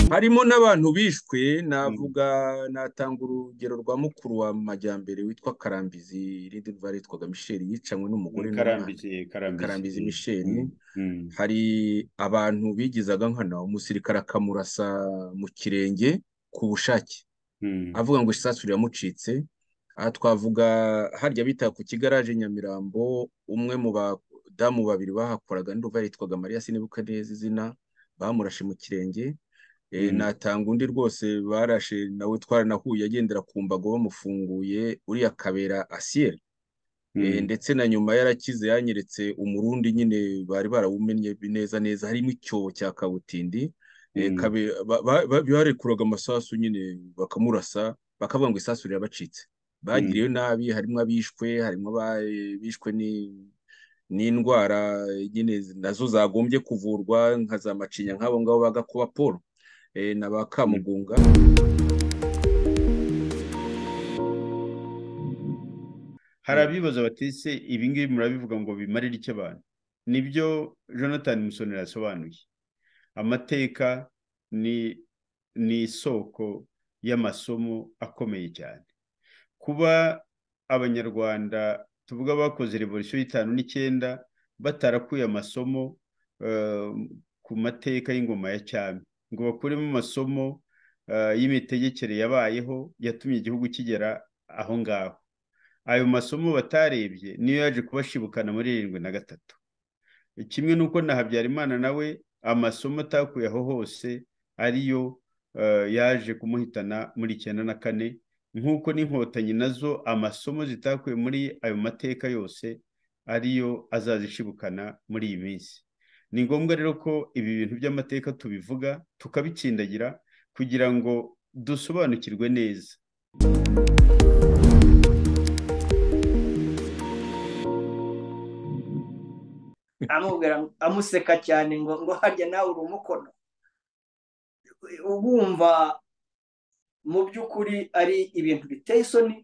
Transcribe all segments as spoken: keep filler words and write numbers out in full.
harimo n'abantu bishwe navuga natanga urugero rwa mukuru wa Majyambere witwa Karambizi irindi rwa yitwaga Michel yicanywe n'umugore n'umwana Karambizi Karambizi Karambizi Michel Mm, mm, hari abantu bigizaga nkana umusirikare akamurasa mu kirenge ku bushake mm, avuga ngo isasu riramucitse. Aha twavuga harya bita ku kigaraje Nyamirambo umwe mu badamu babiri bahakoraga ndumva yitwaga Maria sinibuka neza izina bamurashe mu kirenge. E, mm, natanga undi rwose barashe nawe twaranahuye agendera ku mbago bamufunguye uriya Kabera Asiel. E, mm, ndetse na nyuma yarakize yanyeretse umurundi nyine bari barawumennye neza neza harimo icyobo cya kabutindi. E, mm, kabe ba- ba- ba- barekuraga amasasu nyine bakamurasa bakavuga ngo isasu rirabacitse. Bagiriwe mm. nabi harimo abishwe harimo abishwe ni n'indwara nyine nazo zagombye kuvurwa nka za macinya nk'abo ngabo bagakuba Paul eh, na ba Kamugunga. Hari abibaza bati se ibi ngibi murabivuga ngo bimarire iki abantu? Nibyo Jonathan Musonera yasobanuye. Amateka ni ni isoko y'amasomo akomeye cyane. Kuba abanyarwanda tuvuga bakoze revolution y'itanu n'icyenda batarakuye amasomo eh, ku mateka y'ingoma ya cyami ngo bakuremo amasomo eh, y'imitegekere yabayeho yatumye igihugu kigera aho ngaho. Ayo masomo batarebye niyo yaje kubashibukana muri irindwi na gatatu. Kimwe nuko na Habyarimana nawe amasomo atakuye aho hose ariyo eh, yaje kumuhitana muri icyenda na kane, nk'uko n'inkotanyi nazo amasomo zitakuye muri ayo mateka yose ariyo azazishibukana muri iyi minsi. Ni ngombwa rero ko ibi bintu by'amateka tubivuga tukabitsindagira kugira ngo dusobanukirwe neza. amubwira amuseka cyane ngo ngo harya nawe uri umukono. Ubumva mu by'ukuri ari ibintu biteye isoni.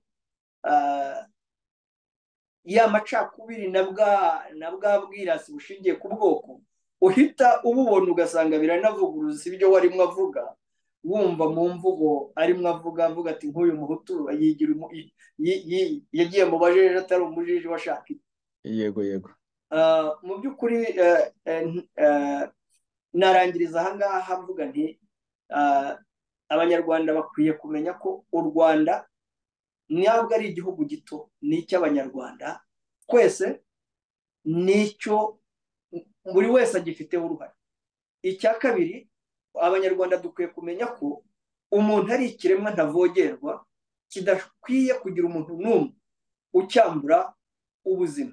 Ya macakubiri na bwa na bwa bwirasi bushingiye ku bwoko uhita ububona ugasanga biranavuguruza ibyo warimo avuga, wumva mu mvugo arimo avuga avuga ati nk'uyu muhutu yigira yagiye mu bajeje atari umujiji washaka. Yego yego. Mu by'ukuri narangiriza aha ngaha mvuga nti abanyarwanda bakwiye kumenya ko u Rwanda ntabwo ari igihugu gito, ni icy'abanyarwanda twese, nicyo buri wese agifiteho uruhare. Icya kabiri, abanyarwanda dukwiye kumenya ko umuntu ari ikiremwa ntavogerwa kidakwiye kugira umuntu n'umwe ucyambura ubuzima.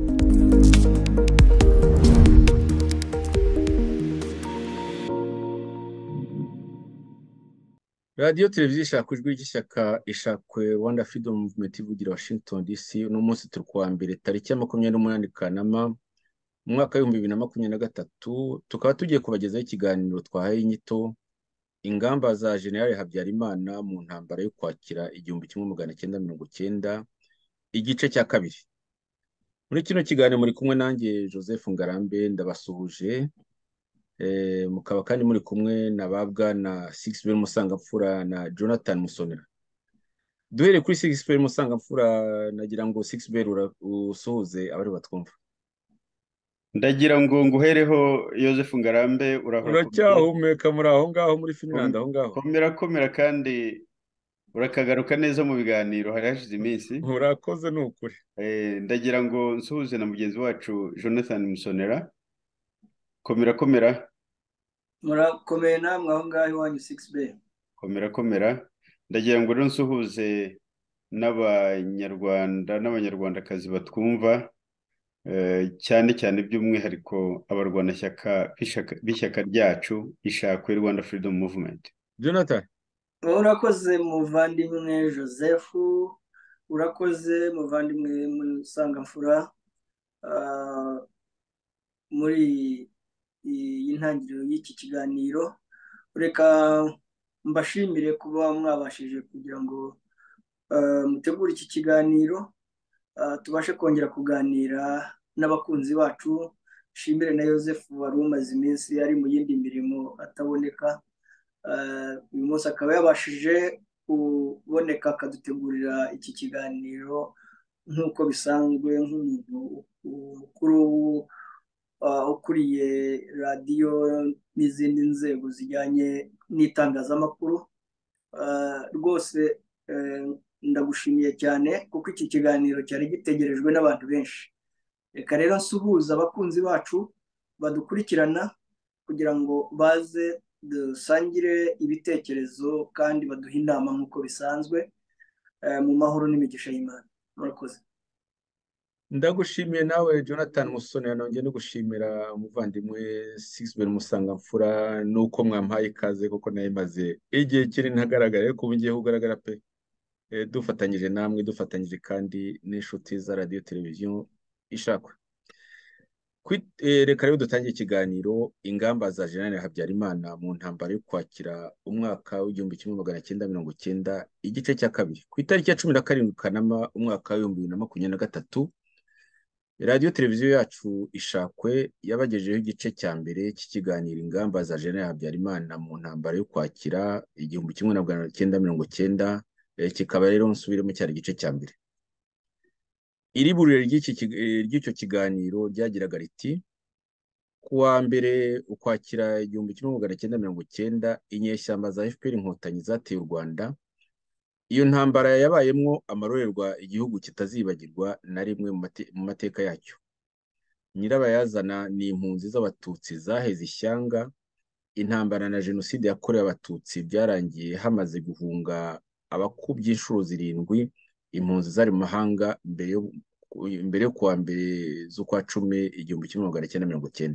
Radio televiziyo ishaka ijwi ry'ishyaka ishakwe Rwanda Freedom Movement ivugira Washington D C. Uno munsi turi kuwa mbere tariki ya makumyabiri n'umunani Kanama mu mwaka w'ibihumbi bibiri na makumyabiri na gatatu, tukaba tugiye kubagezaho ikiganiro twahaye inyito ingamba za General Habyarimana mu ntambara yo kwakira igihumbi kimwe magana cyenda mirongo cyenda igice cya kabiri. Muri kino kiganiro muri kumwe nanjye Joseph Ngarambe ndabasuhuje. Eh, mukaba kandi muri kumwe na babwa na Sixbert Musangamfura na Jonathan Musonera. Duhere kuri Sixbert Musangamfura, nagira ngo Sixbert usuhuze abari batwumva. Ndagira ngo nguhereho Joseph Ngarambe, uracyahumeka muri aho ngaho muri Finland aho ngaho? Komera komera kandi urakagaruka neza mu biganiro hari hashize iminsi. Urakoze n'ukuri. Eh, ndagira ngo nsuhuze na mugenzi wacu Jonathan Musonera. Komera komera. Murakomeye namwe aho ngaho iwanyu Sixbert. Komera komera. Ndagira ngo rero nsuhuze n'abanyarwanda n'abanyarwandakazi batwumva, cyane cyane by'umwihariko abarwanashyaka b'ishyaka ryacu ishakwe Rwanda Freedom Movement. Jonathan. Urakoze muvandimwe Joseph, urakoze muvandimwe Musangamfura muri iyi ntangiriro y'iki kiganiro. Reka mbashimire kuba mwabashije kugira ngo mutegure iki kiganiro tubashe kongera kuganira n'abakunzi bacu. Shimire na Joseph wari umaze iminsi ari mu yindi mirimo ataboneka, uyu munsi akaba yabashije kuboneka akadutegurira iki kiganiro nk'uko bisanzwe nk'umuntu mukuru ukuriye radiyo n'izindi nzego zijyanye n'itangazamakuru. Rwose ndagushimiye cyane kuko iki kiganiro cyari gitegerejwe n'abantu benshi. Reka rero nsuhuza abakunzi bacu badukurikirana kugira ngo baze dusangire ibitekerezo kandi baduhe inama nk'uko bisanzwe mu mahoro n'imigisha y'Imana. Murakoze. Ndagushimiye nawe Jonathan Musonera, nongeye no gushimira umuvandimwe Sixbert Musangamfura nuko mwampaye ikaze kuko nayo imaze igihe kinini ntagaragara, ariko ubu ngiye kugaragara pe, dufatanyije namwe, dufatanyije kandi n'inshuti za radiyo televiziyo Ishakwe. Reka rero dutangire ikiganiro ingamba za Jenerali Habyarimana mu ntambara yo kwakira umwaka w'igihumbi kimwe magana cyenda mirongo cyenda, igice cya kabiri. Ku itariki ya cumi na karindwi Kanama umwaka w'ibihumbi bibiri na makumyabiri na gatatu, radiyo televiziyo yacu Ishakwe yabagejejeho igice cya mbere cy'ikiganiro ingamba za Jenerali Habyarimana mu ntambara yo kwakira igihumbi kimwe magana cyenda mirongo cyenda, kikaba rero nsubiremo cyari igice cya mbere. Iri burire ry'icyo kiganiro ryagiraga riti: ku wa mbere ukwakira igihumbi kimwe magana cyenda mirongo cyenda, inyeshyamba za F P R inkotanyi zateye u Rwanda. Iyo ntambara yabayemwo amarorerwa igihugu kitazibagirwa na rimwe mu mateka yacyo. Nyirabayazana ni impunzi z'abatutsi zaheze ishyanga. Intambara na jenoside yakorewe abatutsi byarangiye hamaze guhunga abakubye inshuro zirindwi impunzi zari mu mahanga mbere yo kuwa mbere z'ukwa cumi igihumbi kimwe magana cyenda mirongo cyenda.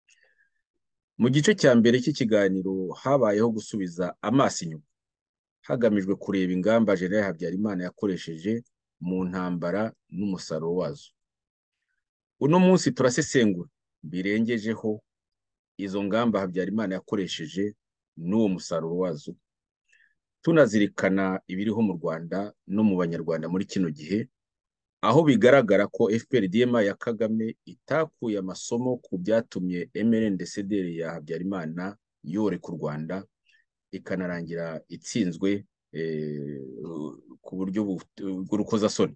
Mu gice cya mbere cy'ikiganiro habayeho gusubiza amaso inyuma hagamijwe kureba ingamba Jenerali Habyarimana yakoresheje mu ntambara n'umusaruro wazo. Uno munsi turasesengura birengejeho izo ngamba Habyarimana yakoresheje n'uwo musaruro wazo, tunazirikana ibiriho mu Rwanda no mu Banyarwanda muri kino gihe, aho bigaragara ko F P R D M ya Kagame itakuye amasomo ku byatumye M R N D C D R ya Habyarimana yoreka u Rwanda ikanarangira itsinzwe ku buryo bw'urukozasoni.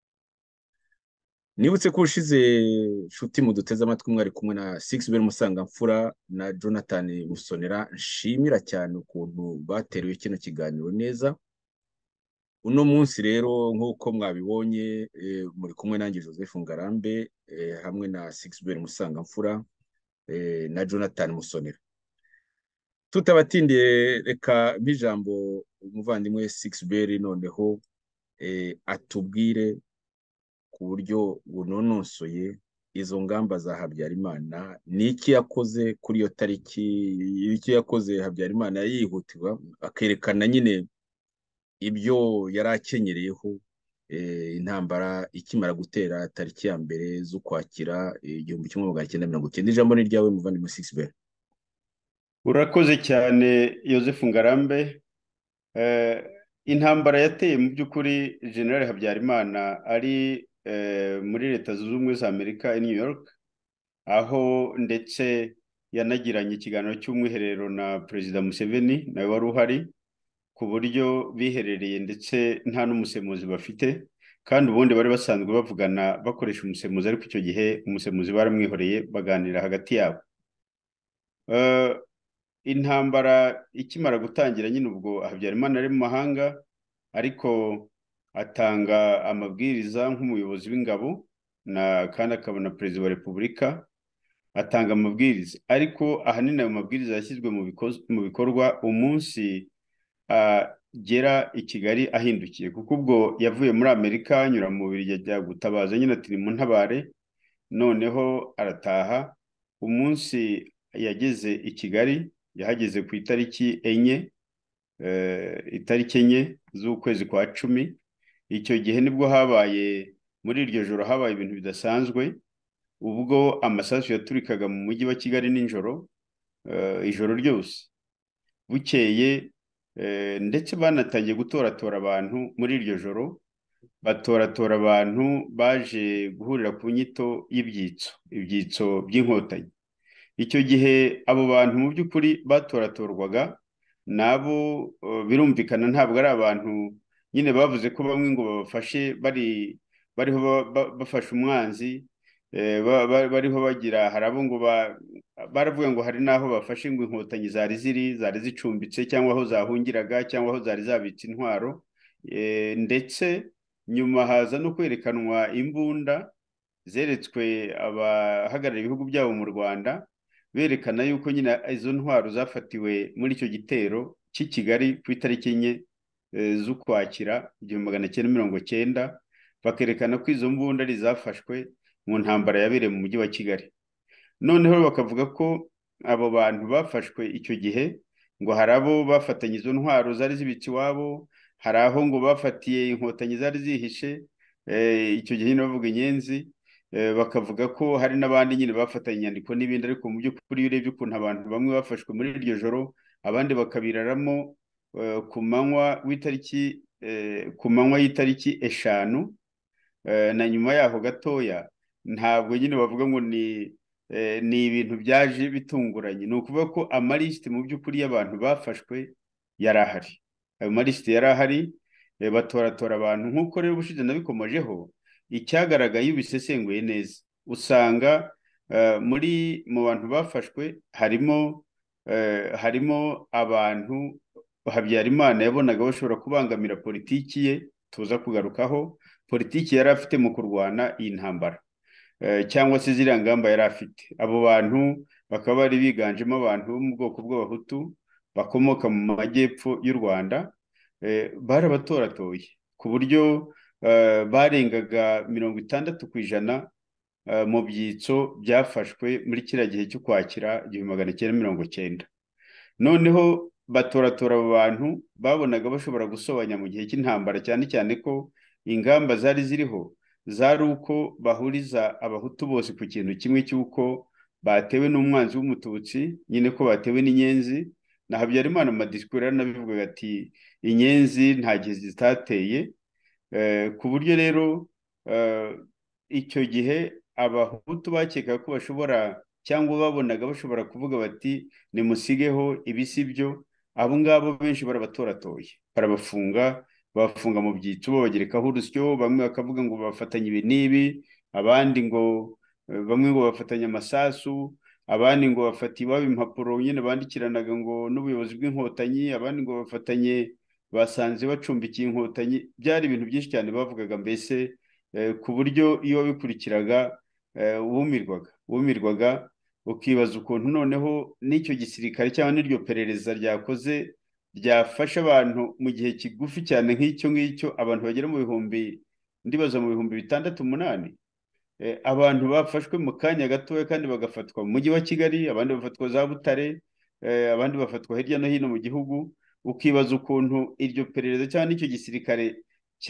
Nibutse ko ushize nshuti muduteze amatwi mwari kumwe na Sixbert Musangamfura na Jonathan Musonera. Nshimira cyane ukuntu bateruye kino kiganiro neza. Uno munsi rero nk'uko mwabibonye muri kumwe nanjye Joseph Ngarambe hamwe na Sixbert Musangamfura na Jonathan Musonera. Tutabatindiye, reka bijambo umuvandimwe Sixbert noneho atubwire ku buryo bunonosoye izo ngamba za Habyarimana, n'iki yakoze kuri iyo tariki, iki yakoze Habyarimana yihutirwa akerekana nyine ibyo yari akenyereyeho intambara ikimara gutera tariki ya mbere z'ukwakira igihumbi kimwe magana cyenda mirongo cyenda. Ijambo ni ryawe muvandimwe Sixbert. Urakoze cyane Joseph Ngarambe. Intambara yateye mu by'ukuri Jenerali Habyarimana ari muri Leta Zunze Ubumwe za Amerika i New York, aho ndetse yanagiranye ikiganiro cy'umwiherero na Perezida Museveni nawe wari uhari, ku buryo biherereye ndetse nta n'umusemuzi bafite, kandi ubundi bari basanzwe bavugana bakoresha umusemuzi, ariko icyo gihe umusemuzi baramwihoreye baganira hagati yabo. Intambara ikimara gutangira nyine ubwo Habyarimana ari mu mahanga, ariko atanga amabwiriza nk'umuyobozi w'ingabo na kandi akaba na Perezida wa Repubulika, atanga amabwiriza, ariko ahanini ayo mabwiriza yashyizwe mu bikorwa umunsi agera i Kigali ahindukiye, kuko ubwo yavuye muri Amerika anyura mu Bubiligi ajya gutabaza nyine ati nimuntabare, noneho arataha. Umunsi yageze i Kigali yahageze ku itariki enye itariki enye z'ukwezi kwa cumi. Icyo gihe nibwo habaye, muri iryo joro habaye ibintu bidasanzwe, ubwo amasasu yaturikaga mu mujyi wa Kigali nijoro, ijoro ryose. Bukeye ndetse banatangiye gutoratora abantu muri iryo joro, batoratora abantu baje guhurira ku nyito y'ibyitso, ibyitso by'inkotanyi. Icyo gihe abo bantu mu by'ukuri batoratorwaga nabo birumvikana ntabwo ari abantu nyine bavuze ko bamwe ngo babafashe bari bariho bafashe umwanzi, bariho bagira, hari abo ngo baravuga ngo hari n'aho bafashe ngo inkotanyi zari ziri zari zicumbitse cyangwa aho zahungiraga cyangwa aho zari zabitse intwaro, ndetse nyuma haza no kwerekanwa imbunda zeretswe abahagarariye ibihugu byabo mu Rwanda, berekana yuko nyine izo ntwaro zafatiwe muri icyo gitero cy'i Kigali ku itariki enye z'Ukwakira igihumbi magana cyenda mirongo cyenda, bakerekana ko izo mbunda ari zafashwe mu ntambara yabereye mu mujyi wa Kigali. Noneho bakavuga ko abo bantu bafashwe icyo gihe ngo hari abo bafatanye izo ntwaro zari zibitse iwabo, hari aho ngo bafatiye inkotanyi zari zihishe, icyo gihe nyine bavuga inyenzi, bakavuga ko hari n'abandi nyine bafatanye inyandiko n'ibindi, ariko mu by'ukuri iyo urebye ukuntu abantu bamwe bafashwe muri iryo joro, abandi bakabiraramo ku manywa w'itariki ku manywa y'itariki eshanu na nyuma yaho gatoya, ntabwo nyine bavuga ngo ni ni ibintu byaje bitunguranye. Ni ukuvuga ko amalisiti mu by'ukuri y'abantu bafashwe yari ahari, ayo malisiti yari ahari, batoratora abantu. Nk'uko rero ubushize nabikomojeho, icyagaragaye iyo ubisesenguye neza usanga muri mu bantu bafashwe harimo harimo abantu Habyarimana yabonaga bashobora kubangamira politiki ye, tuza kugarukaho politiki yari afite mu kurwana iyi ntambara cyangwa se ziriya ngamba yari afite. Abo bantu bakaba bari biganjemo abantu bo mu bwoko bw'abahutu bakomoka mu majyepfo y'u Rwanda, barabatoratoye ku buryo barengaga mirongo itandatu ku ijana mu byitso byafashwe muri kiriya gihe cy'Ukwakira igihumbi magana cyenda mirongo cyenda. Noneho batoratora abo bantu babonaga bashobora gusobanya mu gihe cy'intambara, cyane cyane ko ingamba zari ziriho zari uko bahuriza abahutu bose ku kintu kimwe cy'uko batewe n'umwanzi w'umututsi, nyine ko batewe n'inyenzi. Na Habyarimana mu madisikuru yaranabivugaga ati inyenzi nta gihe zitateye, ku buryo rero icyo gihe abahutu bakekaga ko bashobora cyangwa babonaga bashobora kuvuga bati nimusigeho ibi si byo, abo ngabo benshi barabatoratoye, barabafunga, bafunga mu byitso babagerekaho urusyo. Bamwe bakavuga ngo bafatanye ibi n'ibi, abandi ngo bamwe ngo bafatanye amasasu, abandi ngo bafata iwabo impapuro nyine bandikiranaga ngo n'ubuyobozi bw'inkotanyi, abandi ngo bafatanye basanze bacumbikiye inkotanyi. Byari ibintu byinshi cyane bavugaga, mbese ku buryo iyo wabikurikiraga wumirwaga wumirwaga ukibaza ukuntu noneho n'icyo gisirikare cyangwa n'iryo perereza ryakoze ryafasha abantu mu gihe kigufi cyane nk'icyo ngicyo, abantu bagera mu bihumbi, ndibaza mu bihumbi bitandatu umunani, abantu bafashwe mu kanya gatoya kandi bagafatwa mu mujyi wa Kigali, abandi bafatwa za Butare, abandi bafatwa hirya no hino mu gihugu. Ukibaza ukuntu iryo perereza cyangwa n'icyo gisirikare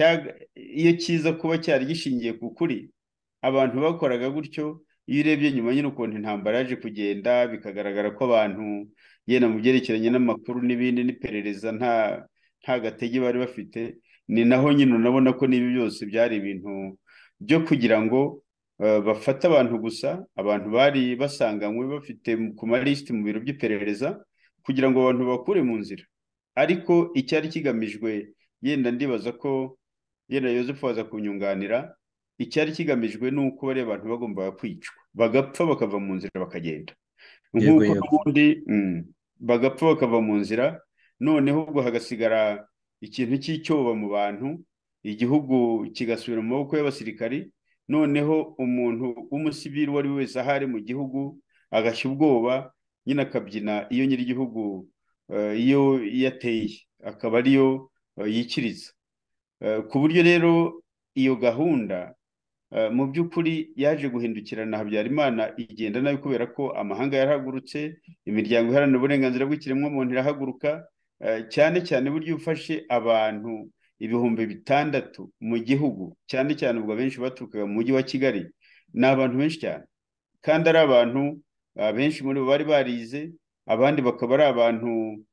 iyo kiza kuba cyari gishingiye ku kuri, abantu bakoraga gutyo. Iyo urebye nyuma nyine ukuntu intambara yaje kugenda, bikagaragara ko abantu yenda mu byerekeranye n'amakuru n'ibindi n'iperereza nta nta gatege bari bafite, ni naho nyine unabona ko n'ibi byose byari ibintu byo kugira ngo bafate abantu gusa, abantu bari basanganywe bafite ku malisiti mu biro by'iperereza kugira ngo abantu bakure mu nzira. Ariko icyari kigamijwe, yenda ndibaza ko yenda Yozefu waza kunyunganira, icyari kigamijwe ni uko bariya abantu bagombaga kwicwa, bagapfa bakava mu nzira bakagenda, nk'uko n'ubundi bagapfa bakava mu nzira. Noneho ubwo hagasigara ikintu cy'icyoba mu bantu, igihugu kigasubira mu maboko y'abasirikari. Noneho umuntu w'umusivili uwo ari we wese ahari mu gihugu agashya ubwoba, nyine akabyina iyo nyir'igihugu iyo yateye akaba ariyo yikiriza. Ku buryo rero iyo gahunda mu by'ukuri yaje guhindukirana Habyarimana igenda nabi, kubera ko amahanga yarahagurutse, imiryango iharanira uburenganzira bw'ikiremwamuntu irahaguruka, cyane cyane buryo ufashe abantu ibihumbi bitandatu mu gihugu, cyane cyane ubwo benshi baturukaga mu mujyi wa Kigali. Ni abantu benshi cyane, kandi ari abantu benshi muri bo bari barize, abandi bakaba ari abantu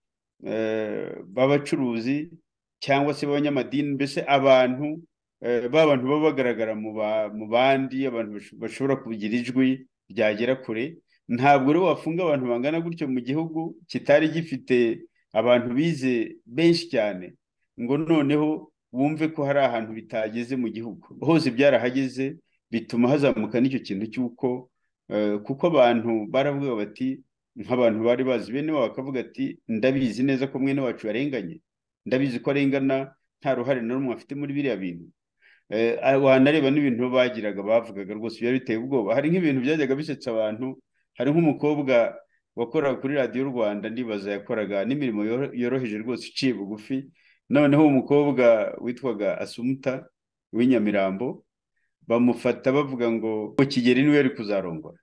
b'abacuruzi cyangwa se b'abanyamadini, mbese abantu b'abantu baba bagaragara mu bandi, abantu bashobora kugira ijwi ryagera kure. Ntabwo rero wafunga abantu bangana gutyo mu gihugu kitari gifite abantu bize benshi cyane ngo noneho wumve ko hari ahantu bitageze mu gihugu hose byarahageze, bituma hazamuka n'icyo kintu cy'uko kuko abantu baravuga bati nk'abantu bari bazi bene wabo bakavuga ati ndabizi neza ko mwene wacu yarenganye, ndabizi ko arengana nta ruhare na rumwe afite muri biriya bintu. Wanareba n'ibintu bagiraga bavugaga rwose byari biteye ubwoba. Hari nk'ibintu byajyaga bisetsa abantu, hari nk'umukobwa wakoraga kuri radiyo Rwanda, ndibaza yakoraga n'imirimo yoroheje rwose iciye bugufi, noneho umukobwa witwaga Asumuta w'inyamirambo bamufata bavuga ngo Kigeli niwe yari kuzarongora.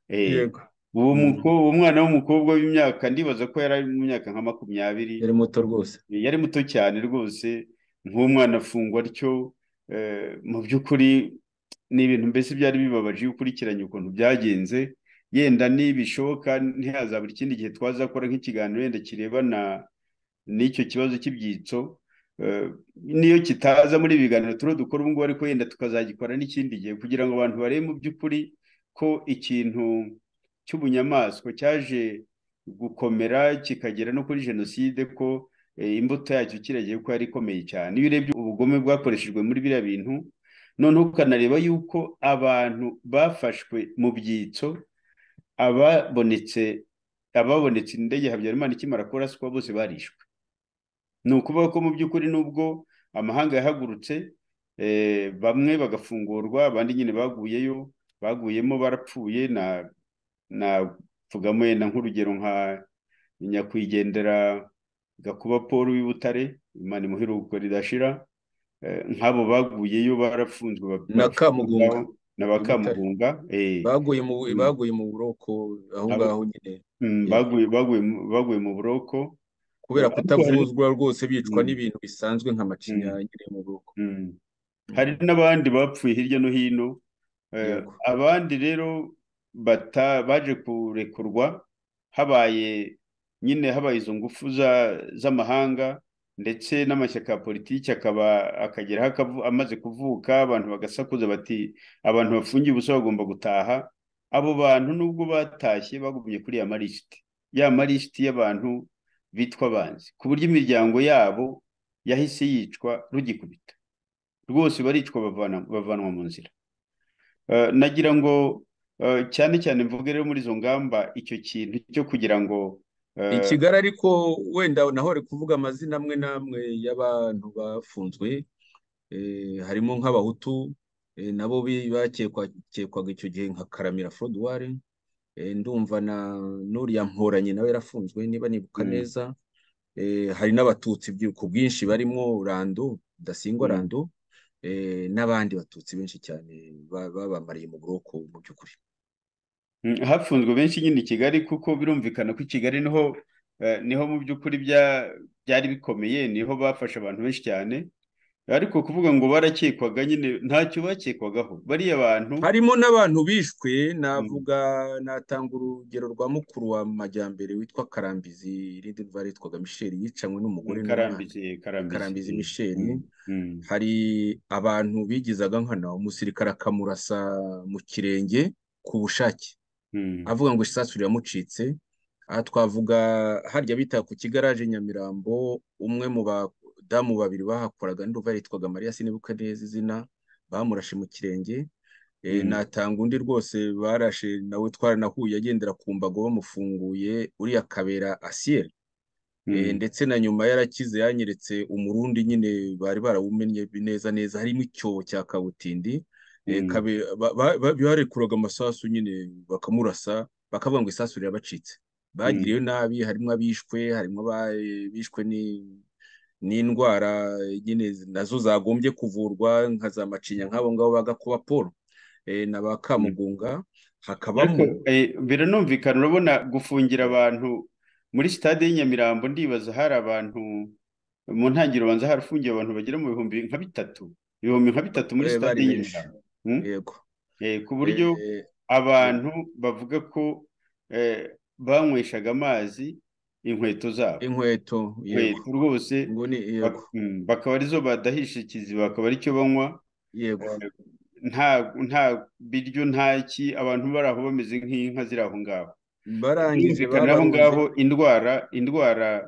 Uwo mwana w'umukobwa w'imyaka, ndibaza ko yari mu myaka nka makumyabiri, yari muto rwose, yari muto cyane rwose, nk'umwana afungwa atyo. Mu by'ukuri ni ibintu mbese byari bibabaje iyo ukurikiranye ukuntu byagenze. Yenda nibishoboka ntihazabura ikindi gihe twazakora nk'ikiganiro yenda kirebana n'icyo kibazo cy'ibyitso, niyo kitaza muri ibi biganiro turiho dukora ubu ngubu, ariko yenda tukazagikora n'ikindi gihe kugira ngo abantu barebe mu by'ukuri ko ikintu cy'ubunyamaswa cyaje gukomera kikagera no kuri jenoside, ko imbuto yacyo kiragiye ko yari ikomeye cyane. Iyo urebye ubugome bwakoreshejwe muri biriya bintu, noneho ukanareba yuko abantu bafashwe mu byitso, ababonetse ababonetse indege Habyarimana ikimara kuraswa bose barishwe. Ni ukuvuga ko mu by'ukuri nubwo amahanga yahagurutse, bamwe bagafungurwa, abandi nyine baguyeyo, baguyemo barapfuye. na navugamo yenda nk'urugero nka nyakwigendera Gakuba Paul w'i Butare, Imana imuheruko ridashira, nk'abo baguyeyo barafunzwe na Kamugunga na Bakamugunga baguye mu baguye mu buroko aho ngaho nyine, baguye baguye baguye mu buroko kubera kutavuzwa rwose, bicwa n'ibintu bisanzwe nka macinya nyine mu buroko. Hari n'abandi bapfuye hirya no hino. Abandi rero bata baje kurekurwa habaye nyine habaye izo ngufu z'amahanga ndetse n'amashyaka ya politiki akaba akageraho amaze kuvuka, abantu bagasakuza bati abantu bafungiye ubusa bagomba gutaha. Abo bantu nubwo batashye bagumye kuri ya malisiti ya malisiti y'abantu bitwa abanzi, ku buryo imiryango yabo yahise yicwa rugikubita rwose, baricwa bavanwa mu nzira. Nagira ngo cyane cyane mvuge rero muri izo ngamba icyo kintu cyo kugira ngo i Kigali, ariko wenda nahore kuvuga amazina amwe n'amwe y'abantu bafunzwe, harimo nk'abahutu nabo bakekwaga icyo gihe nka Karamira Froduware, ndumva na n'uriya Mporanyi nawe yarafunzwe niba nibuka neza. Hari n'abatutsi ku bwinshi barimo Rando Dasingwa Rando, n'abandi batutsi benshi cyane babamariye mu buroko. Mu by'ukuri hafunzwe benshi nyine i Kigali, kuko birumvikana ko i Kigali niho niho mu by'ukuri byari bikomeye, niho bafashe abantu benshi cyane. Ariko kuvuga ngo barakekwaga, nyine ntacyo bakekwagaho bariya bantu. Harimo n'abantu bishwe, navuga natanga urugero rwa mukuru wa Majyambere witwa Karambizi, irindi rwari yitwaga Michel, yicanywe n'umugore Karambizi Karambizi Michel. Hari abantu bigizaga nkana umusirikare akamurasa mu kirenge ku bushake, avuga ngo isasu riramucitse. Aha twavuga harya bita ku Kigaraje Nyamirambo, umwe mu badamu babiri bahakoraga nduva yitwaga Maria sinibuka neza izina, bamurashe mu kirenge. Natanga undi rwose barashe nawe twaranahuye agendera ku mbago bamufunguye, uriya Kabera Asiel, ndetse na nyuma yarakize yanyeretse umurundi nyine bari barawumennye neza neza, harimo icyobo cya kabutindi. Barekuraga amasasu nyine bakamurasa, bakavuga ngo isasu rirabacitse. Bagiriwe nabi, harimo abishwe, harimo abishwe n'indwara nyine nazo zagombye kuvurwa nka za macinya, nk'abo ngabo ba Gakuba Paul na ba Kamugunga. Hakabamo biranumvikana, urabona gufungira abantu muri stade y'Inyamirambo, ndibaza hari abantu mu ntangiriro banza harafungiye abantu bagera mu bihumbi nka bitatu ibihumbi nka bitatu muri stade y'Inyamirambo. Yego, ku buryo abantu bavuga ko banyweshaga amazi inkweto zabo, inkweto inkweto rwose bakaba arizo badahisha ikiziba, bakaba aricyo banywa. Yego, nta nta biryo ntaki, abantu bari aho bameze nk'inka ziri aho ngaho. barangije aho ngaho indwara indwara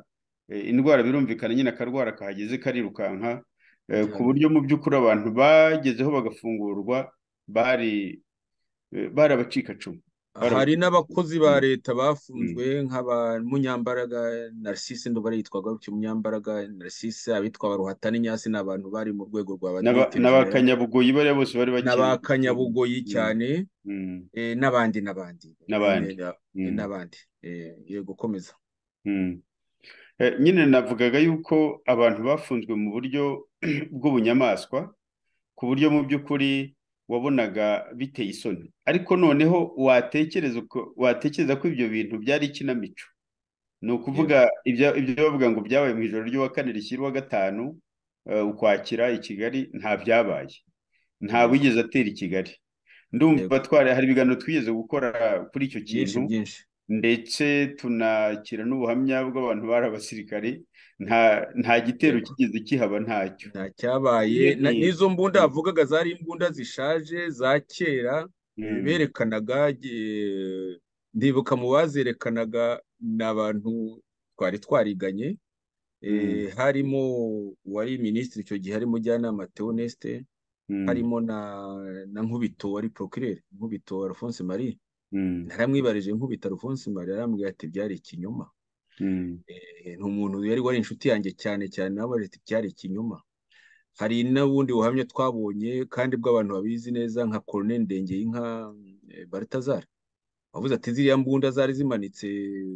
eh, indwara birumvikana nyine akarwara kahageze karirukanka, eh, ku cyane. buryo mu by'ukuri abantu bagezeho bagafungurwa bari eh, bari abacikacumu, bari Hari n'abakozi ba abacikacumu. leta Mm, bafunzwe nk'aba Munyambaraga Narcisse, ndumva yitwaga gutyo, Munyambaraga Narcisse, abitwa Baruhatani Nyasi, ni abantu bari mu rwego rwa ba n'aba- Directeur General, n'abakanyabugoyi bariya bose bari bakiri. n'abakanyabugoyi Mm, cyane, mm, eh, n'abandi n'abandi Ne- ne- n'abandi. ne- Mm, n'abandi Eh, yego gukomeza. mm. Eh, nyine navugaga yuko abantu bafunzwe mu buryo bw'ubunyamaswa, ku buryo mu by'ukuri wabonaga biteye isoni, ariko noneho watekereza uko watekereza ko ibyo bintu byari ikinamico. Ni Yego, ukuvuga ibyo ibyo bavuga ngo byabaye mu ijoro ry'uwa kane rishyira uwa gatanu, eh, ukwakira i Kigali, nta byabaye, nta yego, wigeze atera i Kigali. yego, Ndumva twari hari ibiganiro twigeze gukora kuri icyo byinshi kintu, byinshi. ndetse tunakira n'ubuhamya bw'abantu bari abasirikare. Nta nta gitero Yego, kigeze kihaba, ntacyo. nta cyabaye. Na- Eh, n'izo mbunda mm, bavugaga zari imbunda zishaje za kera, eh, mm, berekanaga, eh, ndibuka mu bazerekanaga ni abantu twari twariganye, mm, eh, harimo uwari minisitiri icyo gihe, harimo Mujyanama Theoneste, mm, harimo na na Nkubito wari procureur, Nkubito Alphonse Marie. mm, Naramwibarije Nkubito Alphonse Marie, arambwira ati byari ikinyoma. mm, Eh, ni umuntu yari wari inshuti yanjye cyane cyane, nawe ati byari ikinyoma. Hari n'ubundi buhamya twabonye kandi bw'abantu babizi neza nka Colonel Ndengeyinka, eh, Balthazar, wavuze ati ziriya mbunda zari zimanitse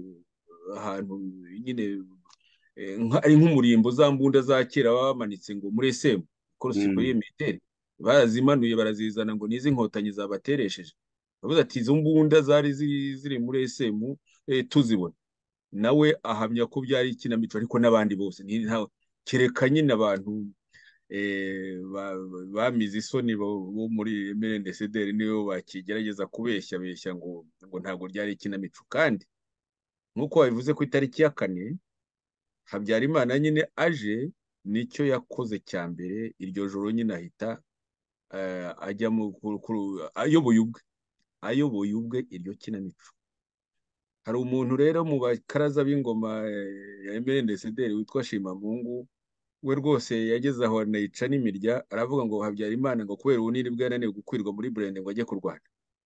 ahantu nyine, eh, nka- ari nk'umurimbo, za mbunda za kera baba bamanitse ngo muri S M Corps Superieur mm, Militaire, barazimanuye barazizana ngo n'izi nkotanyi zabateresheje. Wavuze ati izo mbunda zari zi- ziri muri S M, eh, tuzibona. Nawe ahamya ko byari ikinamico, ariko n'abandi bose ni nta, kereka nyine abantu, eh, ba- bamize isoni bo bo muri M R N D C D R nibo bakigerageza kubeshya beshya ngo ngo ntabwo ryari ikinamico. Kandi nk'uko wabivuze ku itariki ya kane, Habyarimana nyine aje, nicyo yakoze cya mbere iryo joro nyine, ahita eh, ajya mu ku- ku- ayoboye ubwe ayoboye ubwe iryo kinamico. Hari umuntu rero mu bakaraza b'ingoma, eh, ya M R N D C D R witwa Shimamungu, we rwose yageze aho anayica n'imirya, aravuga ngo Habyarimana ngo kubera ubunini bwe yananiwe gukwirwa muri Burende ngo ajye kurwana.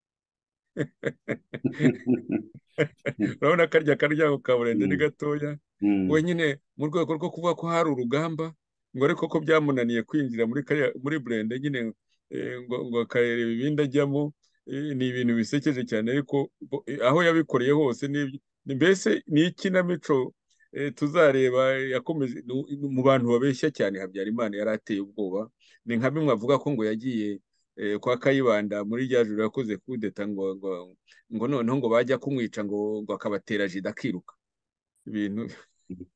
Urabona karya karyango ka Burende ni mm, gatoya. We mm, nyine mu rwego rwo kuvuga ko hari urugamba, ngo ariko ko byamunaniye kwinjira muri kariya muri Burende nyine, eh, ngo ngo akareba ibindi ajyamo. Eh, ni ibintu bisekeje cyane, ariko bo- eh, aho yabikoreye hose ni ni- mbese ni ikinamico, eh, tuzareba. Yakomeje nu- mu bantu babeshya cyane, Habyarimana yari ateye ubwoba. Ni nka bimwe avuga ko ngo yagiye, eh, kwa Kayibanda muri rya joro yakoze kudeta, ngo ngo ngo noneho ngo bajya kumwica, ngo ngo akabatera jida akiruka. Ibintu mm.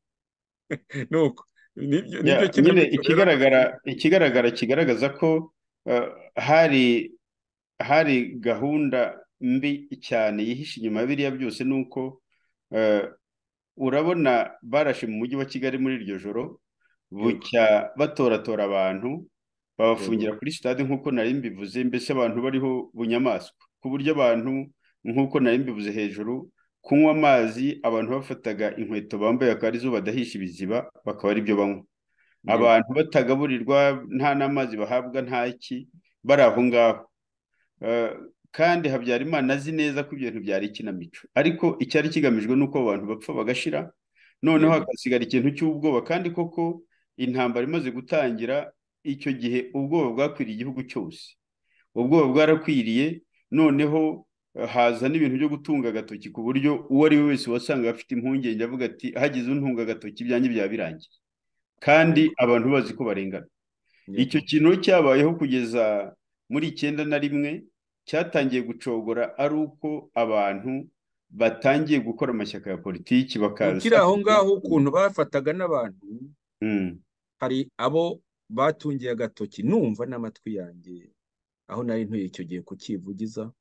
nuko nibyo nibyo Ya, nyine kinamico rero ikigaragara navuga. ikigaragara kigaragaza ko eh, hari hari gahunda mbi cyane yihishe inyuma ya biriya byose. Ni uko eh, urabona barashe mu mujyi wa Kigali muri iryo joro, Yego, bucya batoratora abantu yego, babafungira kuri sitade nk'uko nari mbivuze, mbese abantu bariho bunyamaswa, ku buryo abantu nk'uko nari mbivuze hejuru, kunywa amazi abantu bafataga inkweto bambaye akaba arizo badahisha ibiziba, bakaba ari byo banywa. yego, Abantu batagaburirwa, nta n'amazi bahabwa, nta ki, bari aho ngaho. Eh, kandi Habyarimana azi neza ko ibyo bintu byari ikinamico, ariko icyari kigamijwe ni uko abo bantu bapfa bagashira, noneho yego, hagasigara ikintu cy'ubwoba. Kandi koko intambara imaze gutangira, icyo gihe ubwoba bwakwiriye igihugu cyose, ubwoba bwarakwiriye. Noneho eh, haza n'ibintu byo gutunga agatoki, ku buryo uwo ari we wese wasanga afite impungenge avuga ati hagize untunga agatoki ibyanjye byaba birangiye, kandi yego, abantu bazi ko barengana. Icyo yego. kintu cyabayeho kugeza muri icyenda na rimwe, cyatangiye gucogora ari uko abantu batangiye gukora amashyaka ya politiki Ukiri bakaza. aho ngaho, ukuntu bafataga n'abantu, Mm, hari abo batungiye agatoki, numva n'amatwi yanjye, aho nari ntuye icyo gihe kukivugiza.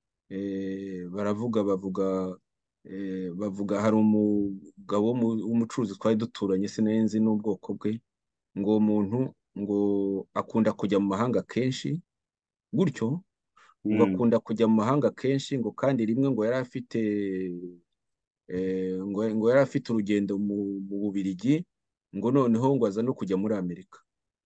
Eh, baravuga bavuga, eh, bavuga hari umugabo w'umu- w'umucuruzi twari duturanye, sinenzi n'ubwoko bwe, ngo uwo muntu ngo akunda kujya mu mahanga kenshi, gutyo ngo mm, akunda kujya mu mahanga kenshi, ngo kandi rimwe ngo yari afite eh, ngo ngo yari afite urugendo mu mu Bubiligi, ngo noneho ngo aza no kujya muri Amerika.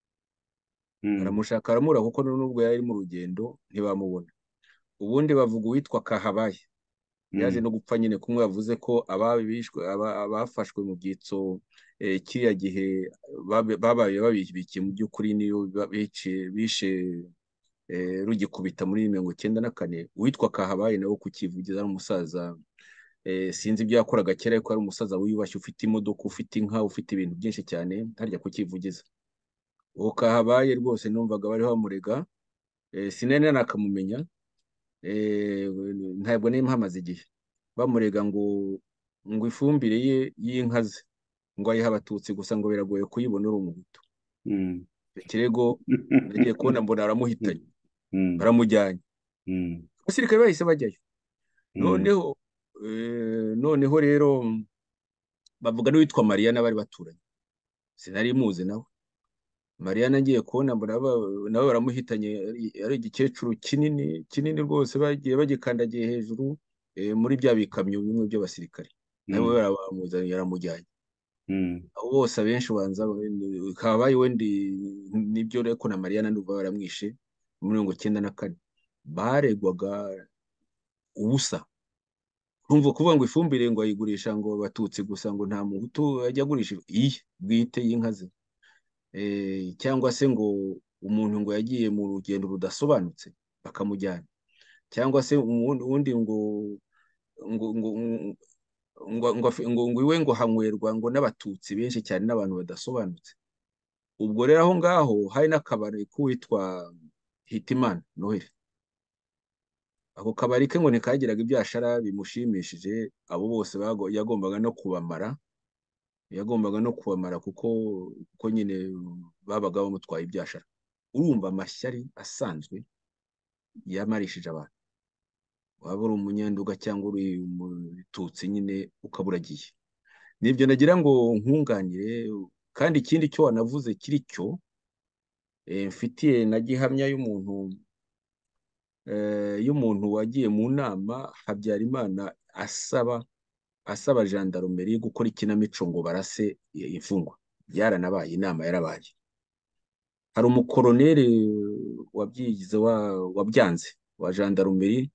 Mm. Aramushaka aramura kuko nubwo yari mu rugendo ntibamubona. Ubundi bavuga uwitwa Kahabaye, yaje Mm. no gupfa nyine, kumwe yavuze ko ababishwe aba- abafashwe mu byitso eh, kiriya gihe babe- babaye babibikiye mu by'ukuri niyo ba- bice- bishe eh, rugikubita muri mirongo icyenda na kane. Uwitwa Kahabaye nawe kukivugiza ari umusaza, eh, sinzi ibyo yakoraga kera, ariko ari umusaza wiyubashye, ufite imodoka, ufite inka, ufite ibintu byinshi cyane, harya kukivugiza. Uwo Kahabaye rwose numvaga bariho bamurega, eh, sinari nakamumenya, eh, ntabwo nari mpamaze igihe bamurega ngo ngo ifumbire ye y'inka ze ngo ayiha abatutsi gusa, ngo biragoye kuyibona uri umuhutu. Mm. Icyo kirego nagiye kubona mbona aramuhitanye, Mm. baramujyanye, Mm. abasirikare bahise bajyayo. Mm. Noneho eh, noneho rero bavuga n'uwitwa Mariana bari baturanye, sinari muzi nawe. Mariana ngiye kubona mbona ba- nawe baramuhitanye, ari ari igikecuru kinini kinini rwose, bagiye bagikandagiye hejuru eh, muri bya bikamyo bimwe by'abasirikare, nawe Mm. baramuzanye yaramujyanye. Mm. Abo bose abenshi ubanza Kabaye wendi nibyo, ariko na Mariana ndumva baramwishe muri mirongo icyenda na kane. Baregwaga ubusa. Urumva kuvuga ngo ifumbire ngo ayigurisha ngo abatutsi gusa, ngo nta muhutu ajya agurisha iye bwite y'inka ze. Eh, cyangwa se ngo umuntu ngo yagiye mu rugendo rudasobanutse bakamujyana, cyangwa se uwundi uwundi ngo ngo ngo ngo ngo afi- ngo ngo iwe ngo hanywerwa ngo n'abatutsi benshi cyane n'abantu badasobanutse. Ubwo rero aho ngaho hari n'akabari k'uwitwa Hitimana Noheli. Ako kabari ke ngo ntikagiraga ibyashara bimushimishije, abo bose bago- yagombaga no kubamara, yagombaga no kubamara kuko kuko nyine babaga bamutwaye ibyashara. Urumva amashyari asanzwe yamarishije abantu, waba uri umunyanduga cyangwa uri umututsi nyine ukaba uragiye. Nibyo nagira ngo nkunganire, kandi ikindi cyo wanavuze kiri cyo, eh, mfitiye na gihamya y'umuntu, eh, y'umuntu wagiye mu nama Habyarimana asaba asaba gendarmerie gukora ikinamico ngo barase imfungwa. Byaranabaye, inama yarabaye. Hari umukoroneri wabyigize wa- wabyanze wa gendarmerie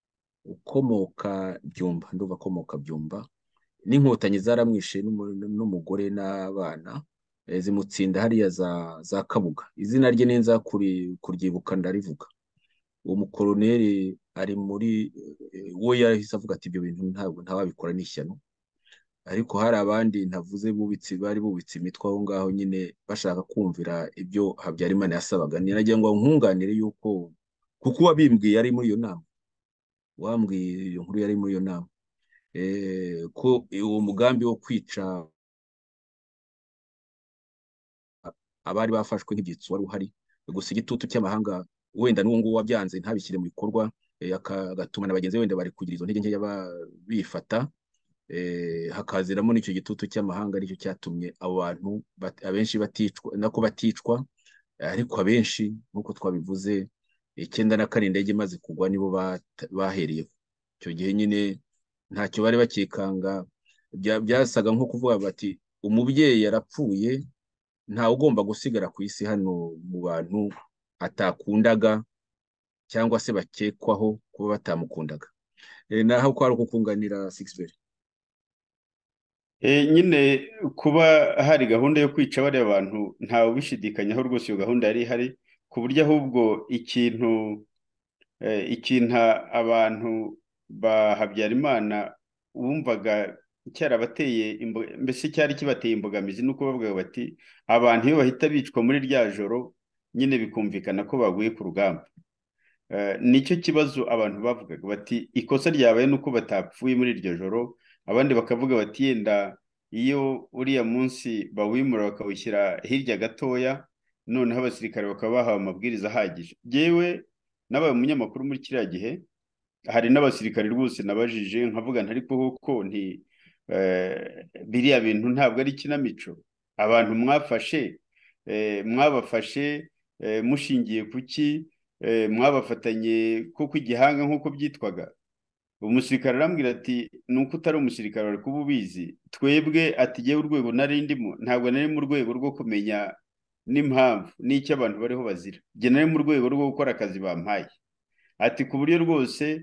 ukomoka Byumba, ndumva akomoka Byumba, n'inkotanyi zaramwishe n'umu- n'umugore n'abana, eh, zimutsinda hariya za za Kabuga. Izina rye ninza kuri kuryibuka ndarivuga. Uwo mukoroneri ari muri eh, we yahise avuga ati ibyo bintu ntabwo ntawabikora n'ishyano, ariko hari abandi ntavuze bubitse bari bubitse imitwe aho ngaho nyine bashaka kumvira ibyo Habyarimana yasabaga. Niragira ngo nkunganire yuko kuko uwabimbwiye yari muri iyo nama, wambwiye iyo nkuru yari muri iyo nama, eh, ko uwo mugambi wo kwica abari bafashwe nk'ibyitso wari uhari, gusa igitutu cy'amahanga wenda n'uwo nguwo wabyanze ntabishyire mu bikorwa, eh, aka- agatuma na bagenzi be wenda bari kugira izo ntege nkeya ba- bifata, eh, hakaziramo n'icyo gitutu cy'amahanga, aricyo cyatumye abo bantu bat- abenshi baticwa, nako baticwa, ariko abenshi nk'uko twabivuze, icyenda na kane indege imaze kugwa nibo bat- bahereyeho. Icyo gihe nyine ntacyo bari bakikanga, bya- byasaga nko kuvuga bati umubyeyi yarapfuye, ntawe ugomba gusigara ku isi hano mu bantu atakundaga cyangwa se bakekwaho kuba batamukundaga. Eh, naho kwari ukukunganira Sixbert. Eh, nyine kuba hari gahunda yo kwica bariya bantu ntawe ubishidikanyaho rwose, iyo gahunda yari ihari, ku buryo ahubwo ikintu eh, ikintu abantu ba Habyarimana bumvaga cyarabateye imbo- mbese cyari kibateye imbogamizi, nuko bavuga bati abantu iyo bahita bicwa muri rya joro nyine bikumvikana ko baguye ku rugamba. Eh, nicyo kibazo abantu bavugaga bati ikosa ryabaye nuko batapfuye muri iryo joro. Abandi bakavuga bati yenda iyo uriya munsi bawimura bakawushyira hirya gatoya, noneho abasirikare bakaba bahawe amabwiriza ahagije. Yewe nabaye umunyamakuru muri kiriya gihe, hari n'abasirikare rwose nabajije nkavuga nti ariko koko nti eh, biriya bintu ntabwo ari ikinamico, abantu mwafashe eh, mwabafashe eh, mushingiye ku ki, eh, mwabafatanye kuko igihanga nk'uko byitwaga. umusirikare arambwira ati nuko utari umusirikare wari kuba ubizi, twebwe ati jyewe urwego nari ndimo ntabwo nari mu rwego rwo kumenya n'impamvu n'icyo abantu bariho bazira, jye nari mu rwego rwo gukora akazi bampaye. Ati ku buryo rwose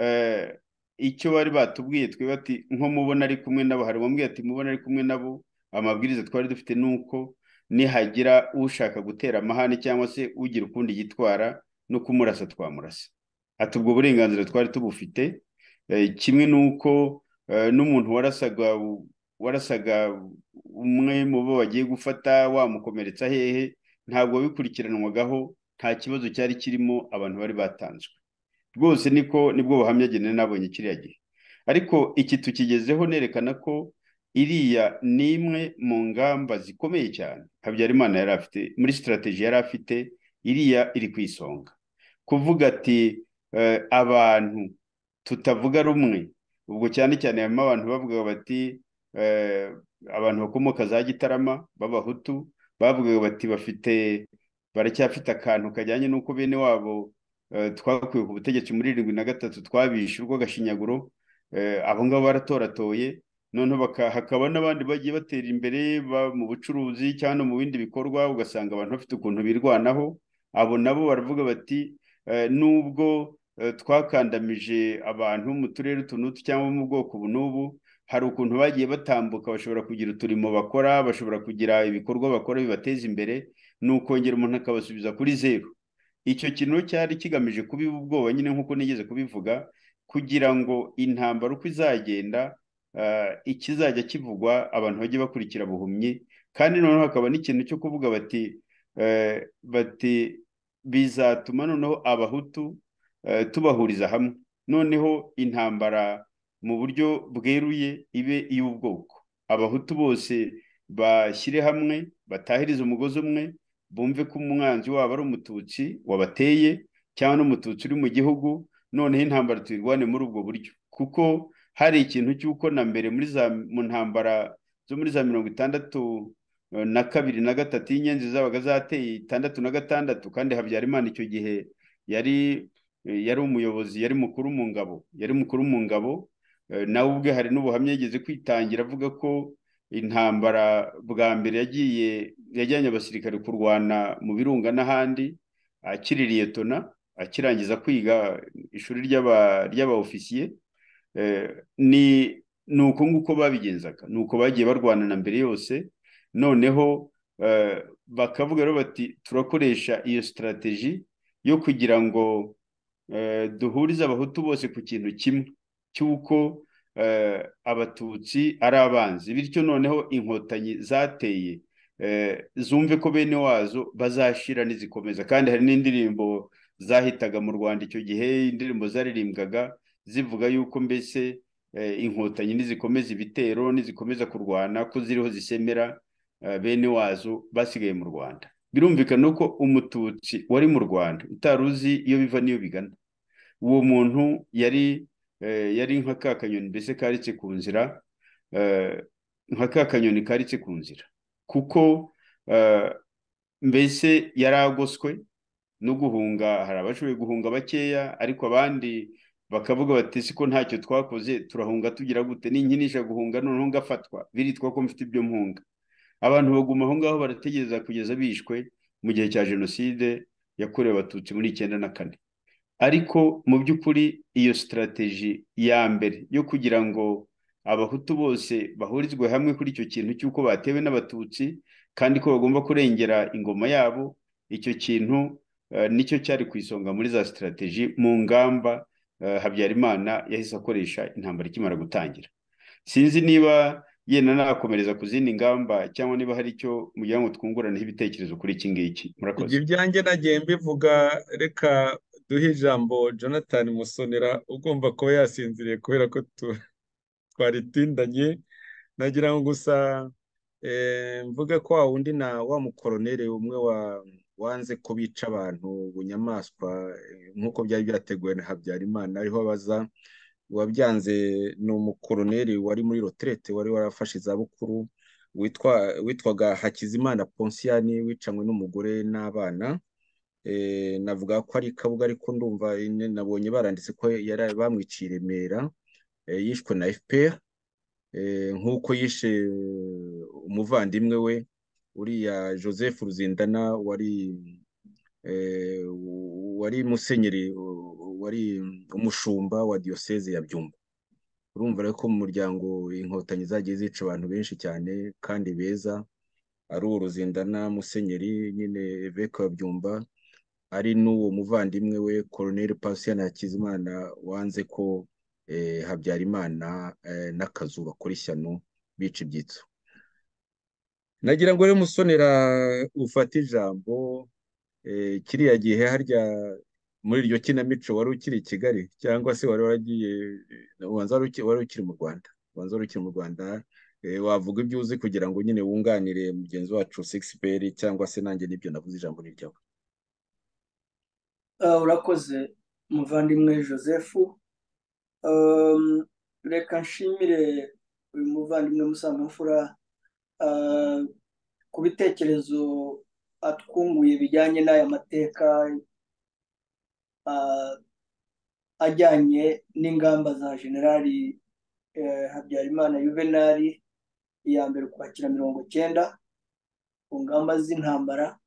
icyo bari batubwiye twebwe ati nko mubona ari kumwe nabo, hari uwambwiye ati mubona ari kumwe nabo, amabwiriza twari dufite nuko nihagira ushaka gutera amahane cyangwa se ugira ukundi yitwara no kumurasa twamurasa. Ati ubwo burenganzira twari tubufite, kimwe nuko n'umuntu warasaga warasaga umwe mu bo bagiye gufata wamukomeretsa hehe ntabwo bikurikiranwagaho, nta kibazo cyari kirimo, abantu bari batanzwe rwose. Niko nibwo buhamya genene nabonye kiriya gihe. Ariko iki tukigezeho nerekana ko iriya ni imwe mu ngamba zikomeye cyane Habyarimana yari afite muri strategy yari afite, iriya iri ku isonga kuvuga ati uh, abantu tutavuga rumwe. Ubwo cyane cyane harimo abantu bavugaga bati uh, abantu bakomoka za Gitarama b'abahutu bavugaga bati bafite baracyafite akantu kajyanye n'uko bene wabo uh, twakuye ku butegetsi muri irindwi na gatatu twabishe urw'agashinyaguro. Uh, abo ngabo baratoratoye, noneho hakaba n'abandi bagiye batera imbere mu bucuruzi cyangwa mu bindi bikorwa, ugasanga abantu bafite ukuntu birwanaho. Abo nabo baravuga bati nubwo twakandamije abantu mu turere utu n'utu cyangwa mu bwoko ubu n'ubu, hari ukuntu bagiye batambuka, bashobora kugira uturimo bakora, bashobora kugira ibikorwa bakora bibateza imbere, ni ukongera umuntu akabasubiza kuri zeru. Icyo kintu cyari kigamije kubiba ubwoba nyine nk'uko nigeze kubivuga, kugira ngo intambara uko izagenda ikizajya kivugwa abantu bajye bakurikira buhumyi. Kandi noneho hakaba n'ikintu cyo kuvuga bati bati bizatuma noneho abahutu tubahuriza hamwe, noneho intambara mu buryo bweruye ibe iy'ubwoko, abahutu bose bashyire hamwe, batahirize umugozi umwe, bumve ko umwanzi wabo ari umututsi wabateye cyangwa n'umututsi uri mu gihugu, noneho intambara tuyirwane muri ubwo buryo. Kuko hari ikintu cy'uko na mbere muri za mu ntambara zo muri za mirongo itandatu na kabiri na gatatu y'inyenzi zabaga zateye itandatu na gatandatu, kandi Habyarimana icyo gihe yari yari umuyobozi, yari mukuru mu ngabo yari mukuru mu ngabo nawe ubwe hari n'ubuhamya yigeze kwitangira avuga ko intambara bwa mbere yagiye yajyanye abasirikare kurwana mu Birunga n'ahandi akiri liyetona, akirangiza kwiga ishuri ry'aba ofisiye. Ni nuko nguko babigenzaga, nuko bagiye barwanana mbere yose. Noneho bakavuga rero bati turakoresha iyo strategy yo kugira ngo duhurize abahutu bose ku kintu kimwe cy'uko abatutsi ari abanzi, bityo noneho inkotanyi zateye zumve ko bene wazo bazashira nizikomeza. Kandi hari n'indirimbo zahitaga mu Rwanda icyo gihe, indirimbo zaririmbwaga zivuga yuko mbese inkotanyi nizikomeza ibitero, nizikomeza kurwana, ko ziriho zisemera bene wazo basigaye mu Rwanda. Birumvikana ko umututsi wari mu Rwanda utaruzi iyo biva niyo bigana, uwo muntu yari yari nka ka kanyoni mbese karitse ku nzira, nka ka kanyoni karitse ku nzira, kuko mbese yaragoswe no guhunga. Hari abashoboye guhunga bakeya, ariko abandi bakavuga bati siko ntacyo twakoze, turahunga tugira gute, ninkinisha guhunga noneho ngafatwa, biritwa ko mfite ibyo mpunga. Abantu baguma aho ngaho barategereza kugeza bishwe mu gihe cya jenoside yakorewe abatutsi muri icyenda na kane. Ariko mu by'ukuri iyo strategy ya mbere yo kugira ngo abahutu bose bahurizwe hamwe kuri icyo kintu cy'uko batewe n'abatutsi kandi ko bagomba kurengera ingoma yabo, icyo kintu uh, nicyo cyari ku isonga muri za strategy mu ngamba uh, Habyarimana yahise akoresha intambara ikimara gutangira. Sinzi niba yenda nakomereza ku zindi ngamba cyangwa niba hari icyo mugira ngo twunguraneho ibitekerezo kuri iki ngiki. Murakoze. Ibyanjye nagiye mbivuga, reka duhe ijambo Jonathan Musonera ugomba kuba yasinziriye kubera ko twaritindanye. Nagira ngo gusa mvuge ko wa wundi na wa mukoronere umwe wanze ko bica abantu bunyamaswa nk'uko byari byateguwe na Habyarimana, ariho abaza wabyanze ni umukoroneri wari muri retraite, wari warafashe izabukuru, witwa witwaga Hakizimana Ponsiani, wicanywe n'umugore n'abana. navuga ko ari Kabuga ariko ndumva nabonye baranditse ko yari bamwiciye i Remera, yishwe na F P R nk'uko yishe umuvandimwe we uriya Joseph Ruzindana wari wari musenyeri wari umushumba wa diyoseze ya Byumba. Urumva rero ko mu muryango inkotanyi zagiye zica abantu benshi cyane kandi beza, ari Ruzindana musenyeri nyine Evêque wa Byumba, ari n'uwo muvandimwe we Colonel Patient Hakizimana wanze ko Habyarimana n'Akazu bakora ishyano bica ibyitso. Nagira ngo rero Musonera ufate ijambo, kiriya gihe harya muri iryo kinamico wari ukiri i Kigali cyangwa se wari waragiye, wari ukiri mu Rwanda, wanza wari ukiri mu Rwanda, wavuga ibyo uzi kugira ngo nyine wunganire mugenzi wacu Sixperi cyangwa se nanjye n'ibyo navuze ijambo ni ryawe. Urakoze muvandimwe Joseph. Reka nshimire uyu muvandimwe Musangamfura ku bitekerezo atwunguye bijyanye n'aya mateka ajyanye n'ingamba za Generali Habyarimana Juvenal iya mbere Ukwakira mirongo cyenda ku ngamba z'intambara.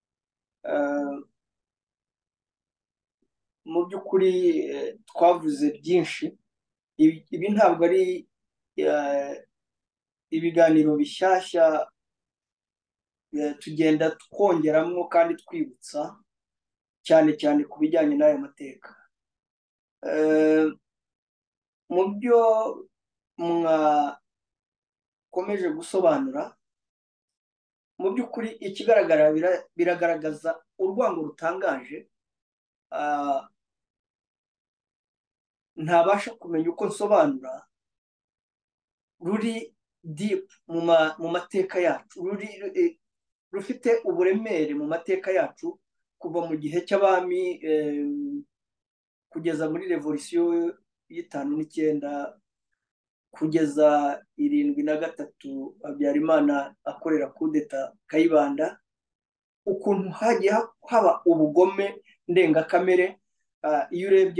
Mu by'ukuri twavuze byinshi, ibi ntabwo ari ibiganiro bishyashya, tugenda twongeramo kandi twibutsa cyane cyane ku bijyanye n'aya mateka. Mu byo mwakomeje gusobanura, mu by'ukuri ikigaragara biragaragaza urwango rutangaje ntabasha kumenya uko nsobanura, ruri deep mu mateka yacu, ruri rufite uburemere mu mateka yacu kuva mu gihe cy'abami kugeza muri revolisiyo y'itanu n'icyenda kugeza irindwi na gatatu Habyarimana akorera kudeta Kayibanda, ukuntu hagiye haba ubugome ndengakamere. Iyo urebye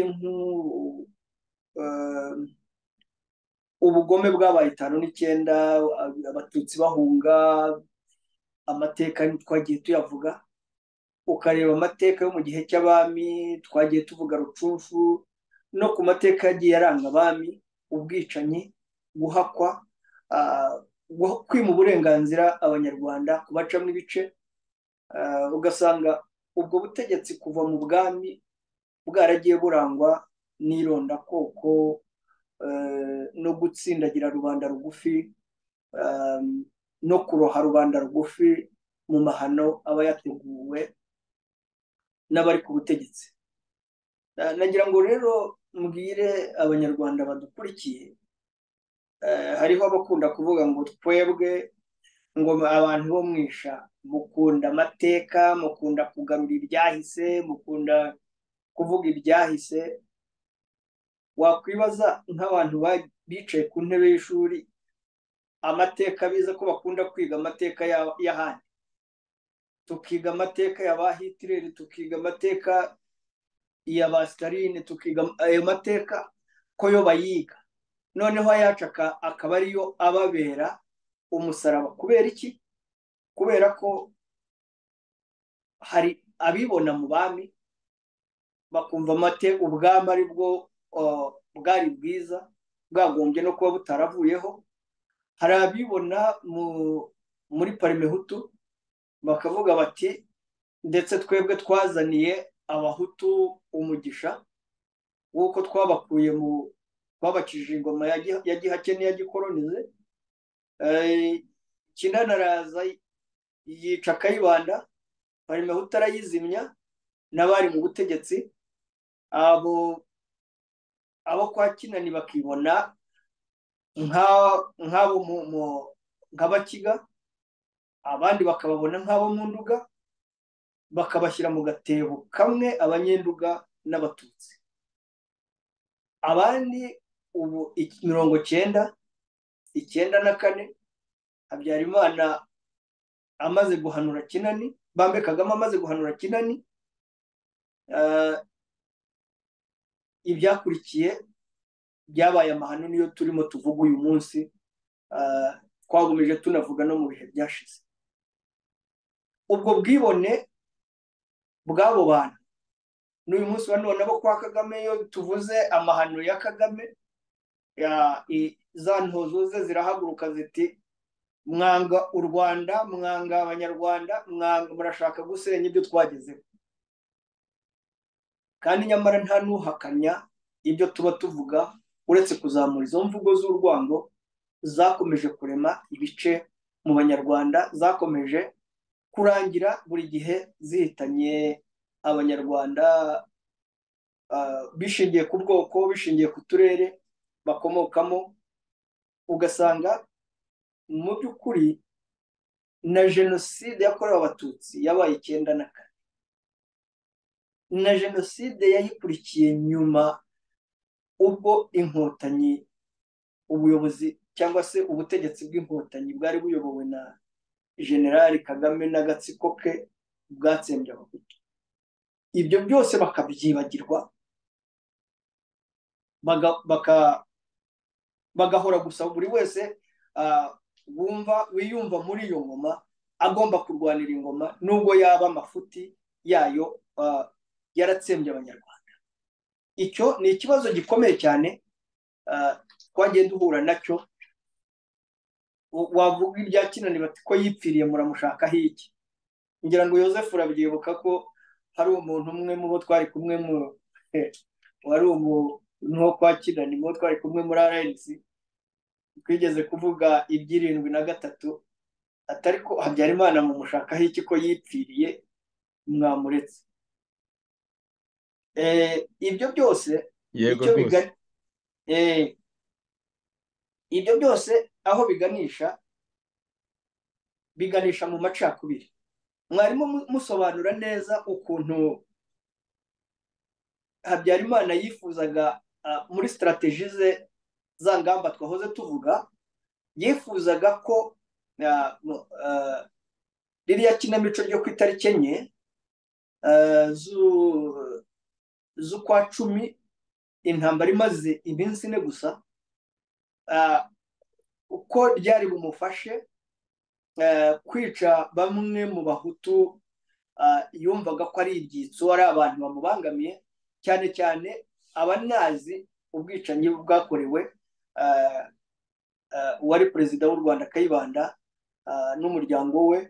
ubugome bwabaye itanu n'icyenda, abatutsi bahunga, amateka twagiye tuyavuga, ukareba amateka yo mu gihe cy'abami twagiye tuvuga Rucunshu, no ku mateka yagiye aranga abami, ubwicanyi, guhakwa, kwima uburenganzira abanyarwanda, kubacamo ibice. Ugasanga ubwo butegetsi kuva mu bwami bwaragiye burangwa n'irondakoko no gutsindagira rubanda rugufi no kuroha rubanda rugufi mu mahano aba yateguwe n'abari ku butegetsi. Nagira ngo rero mbwire abanyarwanda badukurikiye, hariho abakunda kuvuga ngo twebwe ngo abantu bo mwisha mukunda amateka, mukunda kugarura ibyahise, mukunda kuvuga ibyahise. Wakwibaza nk'abantu bicaye ku ntebe y'ishuri, amateka biza ko bakunda kwiga amateka y'ahandi, tukiga amateka ya ba Hitler, tukiga amateka ya ba Stalin, tukiga ayo mateka ko yo bayiga, noneho ayacu akaba ariyo ababera umusaraba. Kubera iki? Kubera ko hari abibona mu bami bakumva amateka ubwami ari bwo bwari bwiza, bwagombye no kuba butaravuyeho. Hari abibona muri Parimehutu bakavuga bati ndetse twebwe twazaniye abahutu umugisha w'uko twabakuye mu twabakijije ingoma ya Gihake n'iya gikolonize. Kinani araza yica Kayibanda, Parimehutu arayizimya, n'abari mu butegetsi abo abo kwa Kinani bakibona nk'abo nk'abakiga, abandi bakababona nk'abo mu Nduga, bakabashyira mu gatebo kamwe abanyenduga n'abatutsi. Abandi ubu mirongo cyenda icyenda na kane Habyarimana amaze guhanura Kinani, Bambe Kagame amaze guhanura Kinani, ibyakurikiye byabaye amahano niyo turimo tuvuga uyu munsi, twagomeje tunavuga no mu bihe byashize. Ubwo bwibone bw'abo bantu n'uyu munsi wa none abo kwa Kagame, iyo tuvuze amahano ya Kagame, za ntozo ze zirahaguruka ziti mwanga u Rwanda, mwanga abanyarwanda, mwanga murashaka gusenya ibyo twagezeho. Kandi nyamara nta nuhakanya ibyo tuba tuvuga, uretse kuzamura izo mvugo z'urwango zakomeje kurema ibice mu banyarwanda, zakomeje kurangira buri gihe zihitanye abanyarwanda bishingiye ku bwoko, bishingiye ku turere bakomokamo. Ugasanga mu by'ukuri na jenoside yakorewe abatutsi yabaye icyenda na kane, na jenoside yayikurikiye nyuma ubwo inkotanyi, ubuyobozi cyangwa se ubutegetsi bw'inkotanyi bwari buyobowe na Generali Kagame n'agatsiko ke bwatsembye abahutu. Ibyo byose bakabyibagirwa, bagahora gusa buri wese wumva wiyumva muri iyo ngoma agomba kurwanira ingoma, nubwo yaba amafuti yayo yaratsembye abanyarwanda. Icyo ni ikibazo gikomeye cyane twagiye duhura nacyo. Wavuga ibya Kinani bati ko yipfiriye muramushakaho iki? Ngira ngo Yozefu urabyibuka ko hari umuntu umwe mu bo twari kumwe mu wari umuntu wo kwa Kinani, mu bo twari kumwe muri R N C, twigeze kuvuga iby'irindwi na gatatu, atari ko Habyarimana mumushakaho iki ko yipfiriye mwamuretse. Ibyo byose icyo bigana ibyo byose aho biganisha biganisha mu macakubiri. Mwarimo musobanura neza ukuntu Habyarimana yifuzaga muri strategie ze za ngamba twahoze tuvuga, yifuzaga ko ririya kinamico ryo ku itariki enye z'ukwa cumi, intambara imaze iminsi ine gusa, uko ryari bumufashe kwica bamwe mu bahutu yumvaga ko ari ibyitso, ari abantu bamubangamiye, cyane cyane abanazi ubwicanyi bwakorewe uwari perezida w'u Rwanda Kayibanda n'umuryango we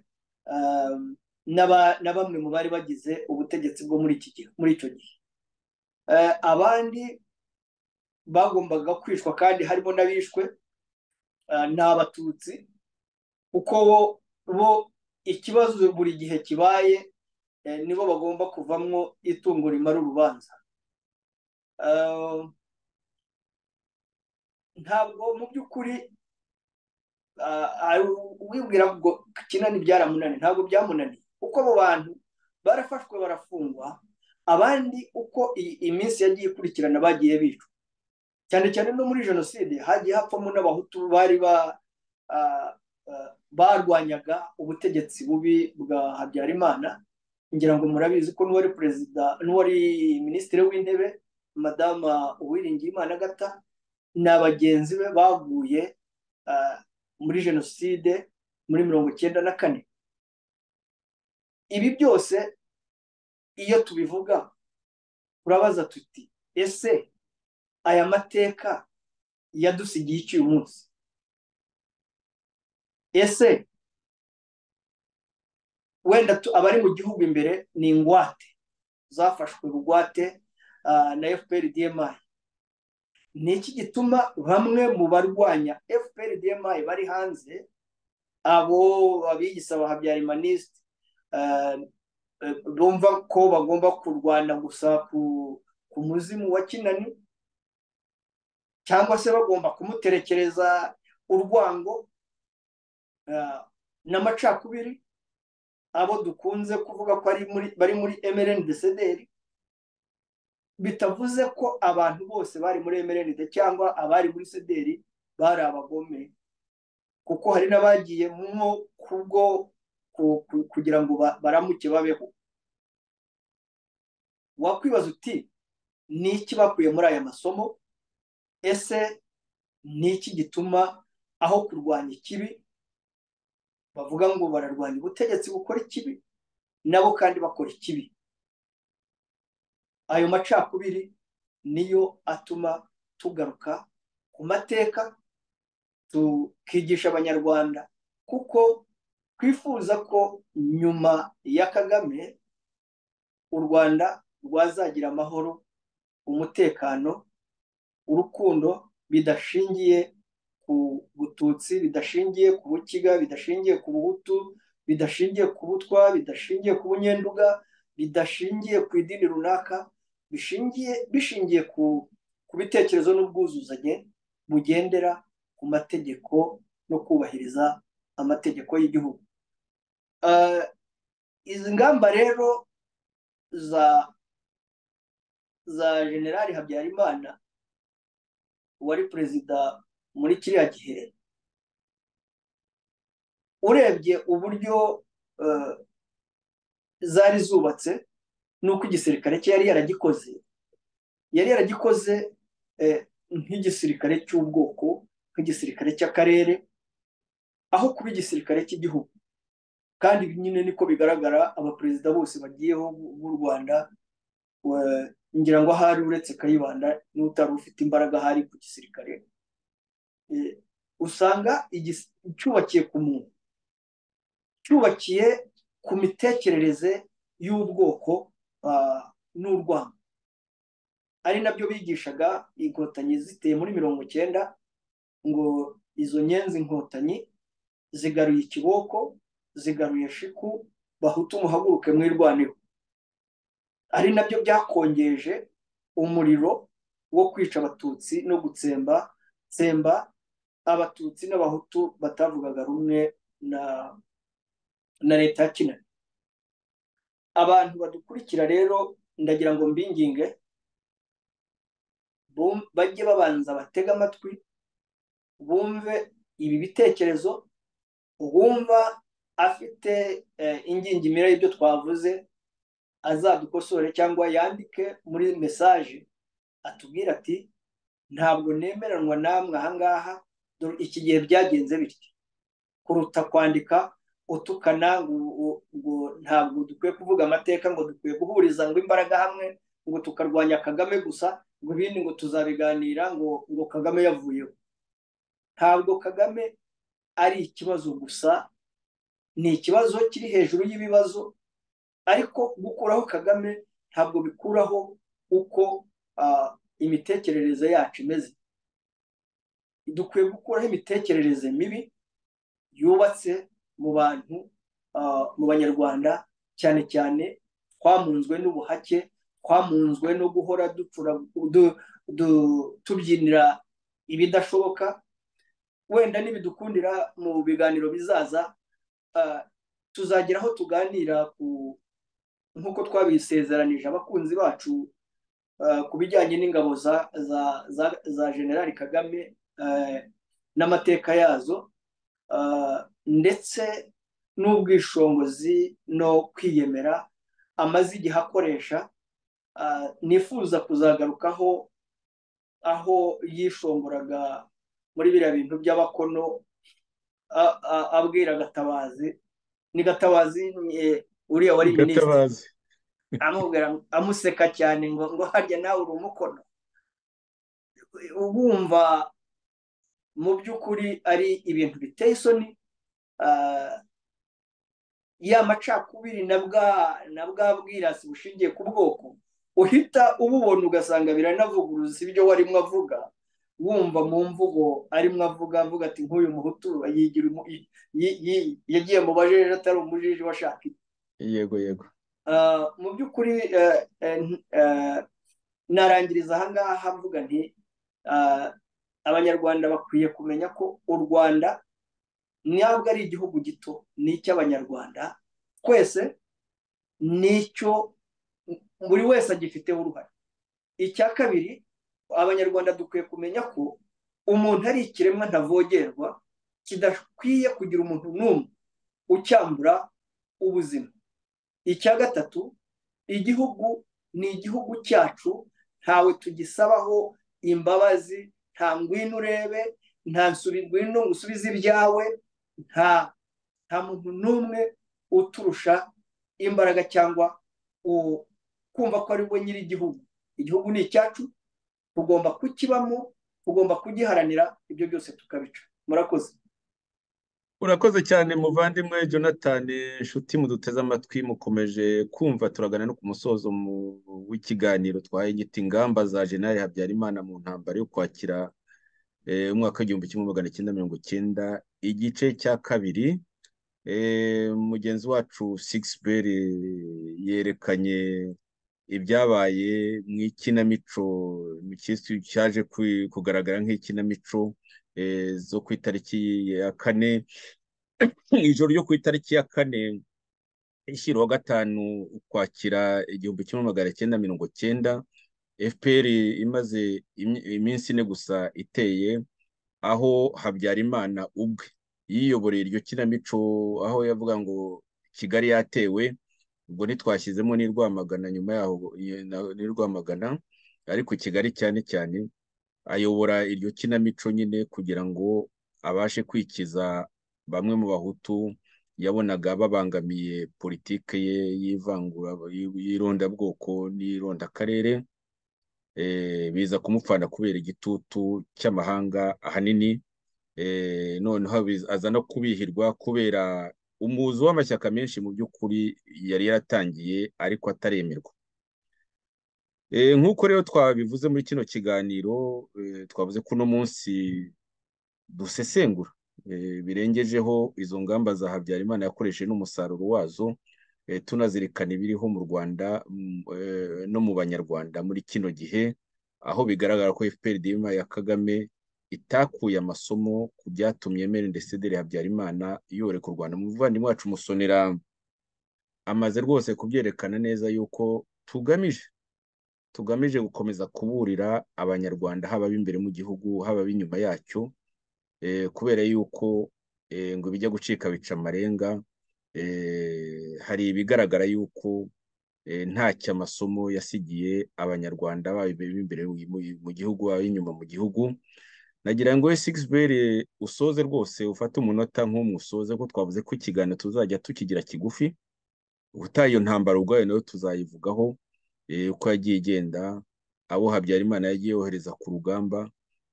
na bamwe mu bari bagize ubutegetsi bwo muri iki gihe, muri icyo gihe. Abandi bagombaga kwishwa kandi harimo n'abishwe ni Abatutsi, kuko bo ikibazo buri gihe kibaye nibo bagomba kuvamwo itungo rimara urubanza. Ntabwo mu by'ukuri wibwira ngo Kinani byaramunaniye, ntabwo byamunaniye, kuko abo bantu barafashwe barafungwa, abandi uko iminsi yagiye ikurikirana bagiye bicwa. Cyane cyane no muri jenoside hagiye hapfamo n'abahutu bari barwanyaga ubutegetsi bubi bwa Habyarimana. Ngira ngo murabizi ko n'uwari perezida, n'uwari minisitiri w'intebe Madama Uwiringiyimana Agatha na bagenzi be baguye muri jenoside muri mirongo icyenda na kane. Ibi byose iyo tubivuga turabaza tuti, ese aya mateka yadusigiye iki uyu munsi? Ese wenda abari mu gihugu imbere ni ingwate zafashwe bugwate na F P R D M I. Ni iki gituma bamwe mu barwanya F P R D M I bari hanze, abo abigisa ba Habyarimaniste, bumva ko bagomba kurwana gusa ku muzimu wa Kinani, cyangwa se bagomba kumuterekereza urwango n'amacakubiri, abo dukunze kuvuga ko bari muri M R N D C D R, bitavuze ko abantu bose bari muri M R N D cyangwa abari muri C D R bari abagome, kuko hari n'abagiye mu kubwo kugira ngo baramuke babeho. wakwibaza uti ni iki bakuye muri aya masomo? Ese ni iki gituma aho kurwanya ikibi bavuga ngo bararwanya ubutegetsi bukora ikibi, nabo kandi bakora ikibi? Ayo macakubiri niyo atuma tugaruka ku mateka tukigisha abanyarwanda, kuko twifuza ko nyuma ya Kagame u Rwanda rwazagira amahoro, umutekano, urukundo, bidashingiye ku Bututsi, bidashingiye ku Bukiga, bidashingiye ku Buhutu, bidashingiye ku Butwa, bidashingiye ku Bunyenduga, bidashingiye ku idini runaka, bishingiye bishingiye ku ku bitekerezo n'ubwuzuzanye bugendera ku mategeko no kubahiriza amategeko y'igihugu. Izi ngamba rero za za Generali Habyarimana wari perezida muri kiriya gihe, urebye uburyo zari zubatse nuko igisirikare cye yari yaragikoze yari yaragikoze nk'igisirikare cy'ubwoko, nk'igisirikare cy'akarere, aho kuba igisirikare cy'igihugu. Kandi nyine niko bigaragara abaperezida bose bagiyeho b'u Rwanda, ngira ngo ahari uretse Kayibanda n'utari ufite imbaraga ahari ku gisirikare, usanga cyubakiye ku muntu, cyubakiye ku mitekerereze y'ubwoko n'urwango. Ari nabyo bigishaga inkotanyi ziteye muri mirongo icyenda, ngo izo nyenzi inkotanyi zigaruye ikiboko, zigaruye shiku, Bahutu muhaguruke mwirwaneho. Ari nabyo byakongeje umuriro wo kwica Abatutsi no gutsemba tsemba Abatutsi n'Abahutu batavugaga rumwe na na leta ya Kinani. Abantu badukurikira rero ndagira ngo mbinginge bajye babanza batega amatwi, bumve ibi bitekerezo, bumva afite ingingimira y'ibyo twavuze azadukosore cyangwa yandike muri mesaje atubwira ati ntabwo nemeranwa namwe ahangaha, iki gihe byagenze bityo, kuruta kwandika utukana ngo ntabwo dukwiye kuvuga amateka, ngo dukwiye guhuriza ngo imbaraga hamwe, ngo tukarwanya Kagame gusa, ngo ibindi ngo tuzabiganira, ngo ngo Kagame yavuyeho. Ntabwo Kagame ari ikibazo gusa, ni ikibazo kiri hejuru y'ibibazo, ariko gukuraho Kagame ntabwo bikuraho uko imitekerereze yacu imeze. Dukwiye gukuraho imitekerereze mibi yubatse mu bantu, mu banyarwanda, cyane cyane twamunzwe n'ubuhake, twamunzwe no guhora tubyinira ibidashoboka. Wenda nibidukundira mu biganiro bizaza tuzagira aho tuganira nk'uko twabisezeranije abakunzi bacu ku bijyanye n'ingabo za za Generali Kagame n'amateka yazo, ndetse n'ubwishongozi no kwiyemera amaze igihe akoresha. Nifuza kuzagarukaho aho yishongoraga muri biriya bintu by'abakono, abwira Gatabazi, ni Gatabazi uriya wari minisitiri, amubwira amuseka cyane ngo ngo harya nawe uri umukono. Ubumva mu by'ukuri ari ibintu biteye isoni. Ya macakubiri na bwa bwirasi bushingiye ku bwoko uhita ububona ugasanga biranavuguruza ibyo warimo avuga, wumva mu mvugo arimo avuga avuga ati nk'uyu Muhutu yagiye mu bajeje atari umujiji washaka. Yego yego. Mu by'ukuri narangiriza ahangaha mvuga nti abanyarwanda bakwiye kumenya ko u Rwanda ntabwo ari igihugu gito, ni icy'abanyarwanda twese, nicyo buri wese agifiteho uruhare. Icya kabiri, abanyarwanda dukwiye kumenya ko umuntu ari ikiremwa ntavogerwa, kidakwiye kugira umuntu n'umwe ucyambura ubuzima. Icya gatatu, igihugu ni igihugu cyacu, ntawe tugisabaho imbabazi, nta ngwino urebe, nta ngwino usubize ibyawe, nta nta muntu n'umwe uturusha imbaraga cyangwa kumva ko ari we nyiri igihugu. Igihugu ni icyacu, tugomba kukibamo, tugomba kugiharanira, ibyo byose tukabica. Murakoze. Urakoze cyane muvandimwe Jonathan, inshuti muduteze amatwi, mukomeje kumva turagana no ku musozo w'ikiganiro twahaye nyita ingamba za Jenerali Habyarimana mu ntambara yo kwakira umwaka w'igihumbi kimwe magana cyenda mirongo cyenda, igice cya kabiri. Mugenzi wacu Sixbert yerekanye ibyabaye mu ikinamico cyaje kugaragara nk'ikinamico zo ku itariki ya kane, ijoro ryo ku itariki ya kane ishyira wa gatanu ukwakira igihumbi kimwe magana cyenda mirongo cyenda, F P R imaze iminsi ine gusa iteye, aho Habyarimana ubwe yiyoboreye iryo kinamico, aho yavuga ngo Kigali yatewe. Ubwo ntitwashyizemo n'i Rwamagana, nyuma yaho n'i Rwamagana, ariko Kigali cyane cyane ayobora iryo kinamico nyine kugira ngo abashe kwikiza bamwe mu bahutu yabonaga babangamiye politike ye y'ivangura y'irondabwoko n'irondakarere. Biza kumupfana kubera igitutu cy'amahanga ahanini, noneho aza no kubihirwa kubera umuzo w'amashyaka menshi mu by'ukuri yari yaratangiye ariko ataremerwa. Nk'uko rero twabivuze muri kino kiganiro, twavuze ko uno munsi dusesengura birengejeho izo ngamba za Habyarimana yakoresheje n'umusaruro wazo, tunazirikana ibiriho mu Rwanda no mu Banyarwanda muri kino gihe, aho bigaragara ko F P R D M ya Kagame itakuye amasomo ku byatumye Melchisedec Habyarimana yoreka u Rwanda. Umuvandimwe wacu Musonera amaze rwose kubyerekana neza yuko tugamije tugamije gukomeza kuburira Abanyarwanda, haba b'imbere mu gihugu, haba b'inyuma yacyo, kubera yuko ngo bijya gucika bica amarenga. Hari ibigaragara yuko ntacyo amasomo yasigiye Abanyarwanda, baba b'imbere mu gihugu, baba b'inyuma mu gihugu. Nagira ngo Sixbert usoze rwose, ufate umunota nk'umwe usoze, ko twavuze ko ikiganiro tuzajya tukigira kigufi. Ubutaha iyo ntambara ubwayo nayo tuzayivugaho uko yagiye igenda, abo Habyarimana yagiye yohereza ku rugamba,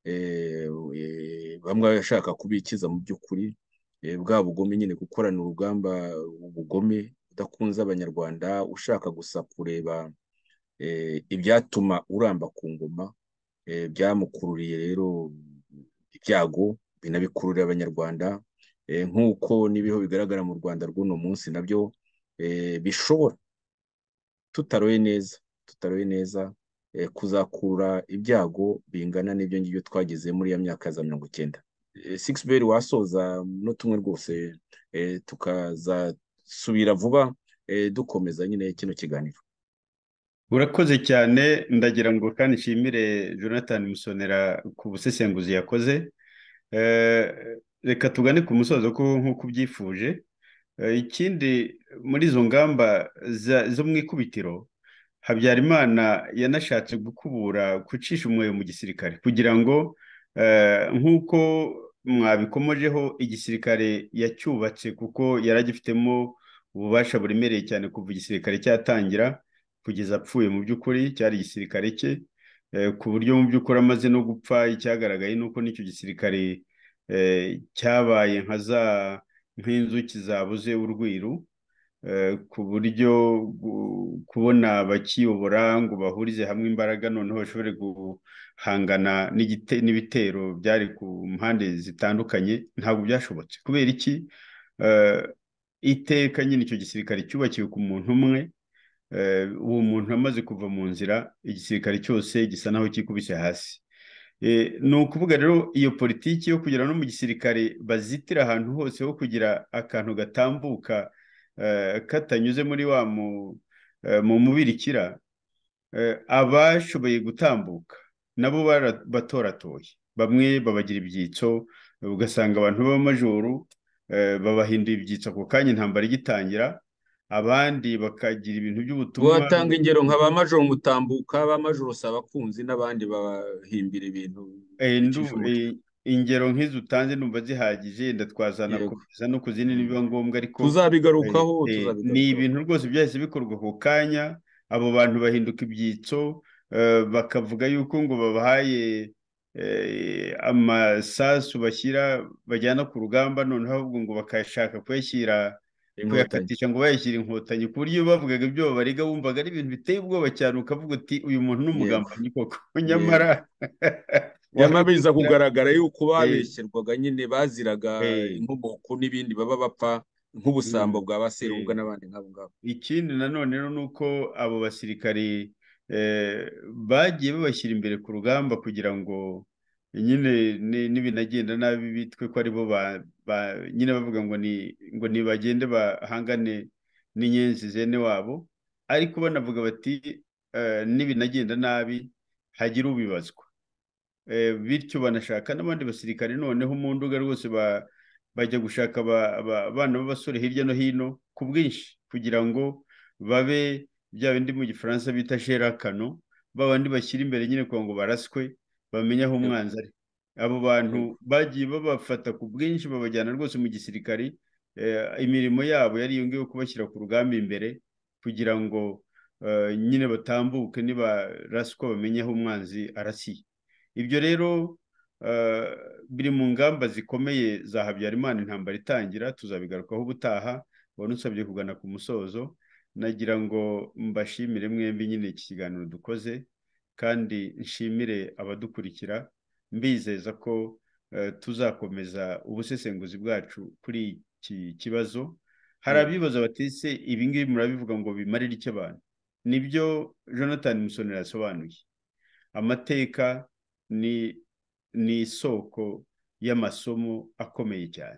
bamwe bashaka kubikiza mu by'ukuri bwa bugome nyine, gukorana urugamba ubugome udakunze Abanyarwanda, ushaka gusa kureba ibyatuma uramba ku ngoma. Byamukururiye rero ibyago, binabikururira Abanyarwanda, nk'uko n'ibiho bigaragara mu Rwanda rw'uno munsi nabyo bishobora, tutaroye neza tutaroye neza kuzakura ibyago bingana n'ibyo ngibyo twagize muri ya myaka za mirongo icyenda. Sixbert wasoza no tumwe rwose, tukazasubira vuba dukomeza nyine kino kiganiro. Urakoze cyane, ndagira ngo kandi nshimire Jonathan Musonera ku busesenguzi yakoze. Reka tugane ku musozo nk'uko ubyifuje. Ikindi, muri izo ngamba zo mu ikubitiro, Habyarimana yanashatse gukubura, gucisha umwoyo mu gisirikare, kugira ngo nk'uko mwabikomojeho, igisirikare yacyubatse kuko yaragifitemo ububasha buremereye cyane kuva igisirikare cyatangira kugeza apfuye. Mu by'ukuri cyari igisirikare cye, ku buryo mu by'ukuri amaze no gupfa, icyagaragaye ni uko n'icyo gisirikare cyabaye nka za nk'inzuki zabuze urwiru, ku buryo kubona abakiyobora ngo bahurize hamwe imbaraga noneho bashobore guhangana n'ibitero byari ku mpande zitandukanye, ntabwo byashobotse. Kubera iki? Iteka nyine icyo gisirikare cyubakiwe ku muntu umwe. Uwo muntu amaze kuva mu nzira, igisirikare cyose gisa naho kikubise hasi. Ni ukuvuga rero, iyo politiki yo kugira no mu gisirikare bazitira ahantu hose ho kugira akantu gatambuka katanyuze muri wa mu mubirikira, abashoboye gutambuka nabo batoratoye, bamwe babagira ibyitso, ugasanga abantu b'amajoro babahinduye ibyitso ako kanya intambara igitangira, abandi bakagira ibintu by'ubutumwa. watanga ingero nka ba majoro Mutambuka, ba majoro Sabakunzi n'abandi bahimbira ibintu Eh, ndu bicisha umutwe. eh, ingero nk'izo utanze ndumva zihagije, yenda twazana Yego. komeza no ku zindi Mm. nibiba ngombwa, ariko eh, tuzabigarukaho eh, ni tuzabigarukaho ibintu rwose byahise bikorwa ako kanya. Abo bantu bahinduka ibyitso, eh, bakavuga yuko ngo babahaye eh, amasasu bashyira bajyana ku rugamba, noneho ahubwo ngo bakashaka kuyashyira inkotanyi. kuyakatisha ngo bayashyire inkotanyi, ku buryo iyo bavugaga ibyo babarega wumvaga ari ibintu biteye ubwoba cyane, ukavuga uti uyu muntu ni Yego. umugambanyi koko. Yego. Nyamara nyamara biza wakurikira kugaragara yuko eh, babeshyerwaga nyine, baziraga eh, inkomoko n'ibindi baba bapfa nk'ubusambo mm, bwa ba Serubuga eh. n'abandi nk'abo ngabo. Ikindi nanone rero ni uko abo basirikari eh, bagiye babashyira imbere ku rugamba kugira ngo nyine ni- nibinagenda nabi bitwe ko aribo ba, ba, nyine bavuga ngo ni ngo nibagende bahangane n'inyenzi zene wabo, ariko banavuga bati eh, nibinagenda nabi hagira ubibazwa. Eh, bityo banashaka n'abandi basirikare noneho mu nduga rwose ba, bajya gushaka aba- aba- abana b'abasore hirya no hino ku bwinshi, kugira ngo babe bya bindi mu gifaransa bita sherakano, ba bandi bashyira imbere nyine kugira ngo baraswe bamenye aho Yego. umwanzi ari. Abo bantu Yego. bagiye babafata ku bwinshi babajyana rwose mu gisirikari. Eh, imirimo yabo yari iyo ngiyo yo kubashyira ku rugamba imbere, kugira ngo eh, nyine batambuke nibaraswa bamenye aho umwanzi arasiye. Ibyo rero eh, biri mu ngamba zikomeye za Habyarimana intambara itangira, tuzabigarukaho ubutaha. Wari unsabye kugana ku musozo, nagira ngo mbashimire mwembi nyine iki kiganiro dukoze, kandi nshimire abadukurikira, mbizeza ko eh, tuzakomeza ubusesenguzi bwacu kuri iki kibazo. Hari Yego. abibaza bati ese ibi ngibi murabivuga ngo bimarire iki abantu? Nibyo Jonathan Musonera yasobanuye. Amateka ni ni isoko y'amasomo akomeye cyane.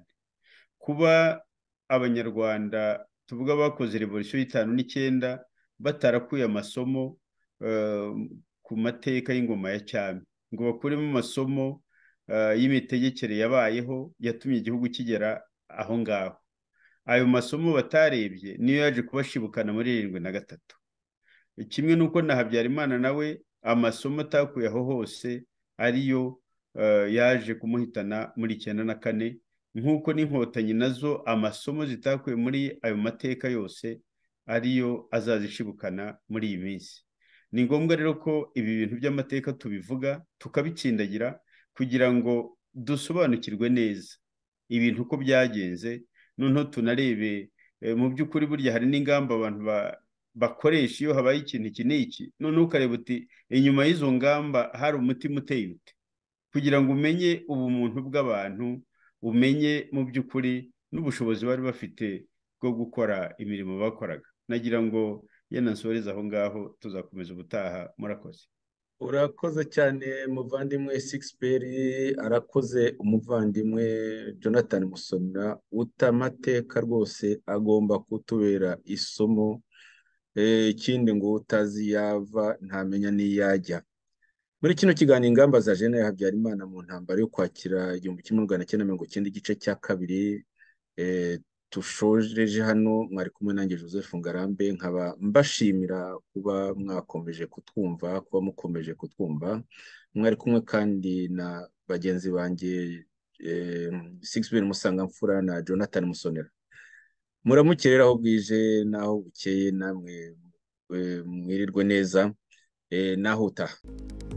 Kuba abanyarwanda tuvuga bakoze revolisiyo y'itanu n'icyenda batarakuye amasomo eh, ku mateka y'ingoma ya cyami, ngo bakuremo amasomo eh, y'imitegekere yabayeho yatumye igihugu kigera aho ngaho, ayo masomo batarebye niyo yaje kubashibukana muri irindwi na gatatu. Kimwe n'uko na Habyarimana nawe amasomo atakuye aho hose ariyo eh, yaje kumuhitana muri icyenda na kane, nk'uko n'inkotanyi nazo amasomo zitakuye muri ayo mateka yose ariyo azazishibukana muri iyi minsi. Ni ngombwa rero ko ibi bintu by'amateka tubivuga tukabitsindagira, kugira ngo dusobanukirwe neza ibintu uko byagenze, noneho tunarebe eh, mu by'ukuri burya hari n'ingamba abantu ba bakoresha iyo habaye ikintu iki n'iki, noneho ukareba uti inyuma y'izo ngamba hari umutima uteye ute, kugira ngo umenye ubumuntu bw'abantu, umenye mu by'ukuri n'ubushobozi bari bafite bwo gukora imirimo bakoraga. Nagira ngo yenda nsoreze aho ngaho, tuzakomeza ubutaha. Murakoze. urakoze cyane muvandimwe Sixperi, arakoze umuvandimwe Jonathan Musonera. Utamateka rwose agomba kutubera isomo. Eh, ikindi ngo utazi yava ntamenya n'iyajya. Muri kino kiganiro ingamba za Jenerali Habyarimana mu ntambara yo kwakira igihumbi kimwe magana cyenda mirongo icyenda igice cya kabiri, eh, tushojeje hano. Mwari kumwe nanjye Joseph Ngarambe, nkaba mbashimira kuba mwakomeje kutwumva, kuba mukomeje kutwumva. Mwari kumwe kandi na bagenzi banjye eh, Sixperi Musangamfura na Jonathan Musonera. Muramukere aho bwije n'aho bukeye, namwe eh, mwirirwe neza, eh, naho utaha.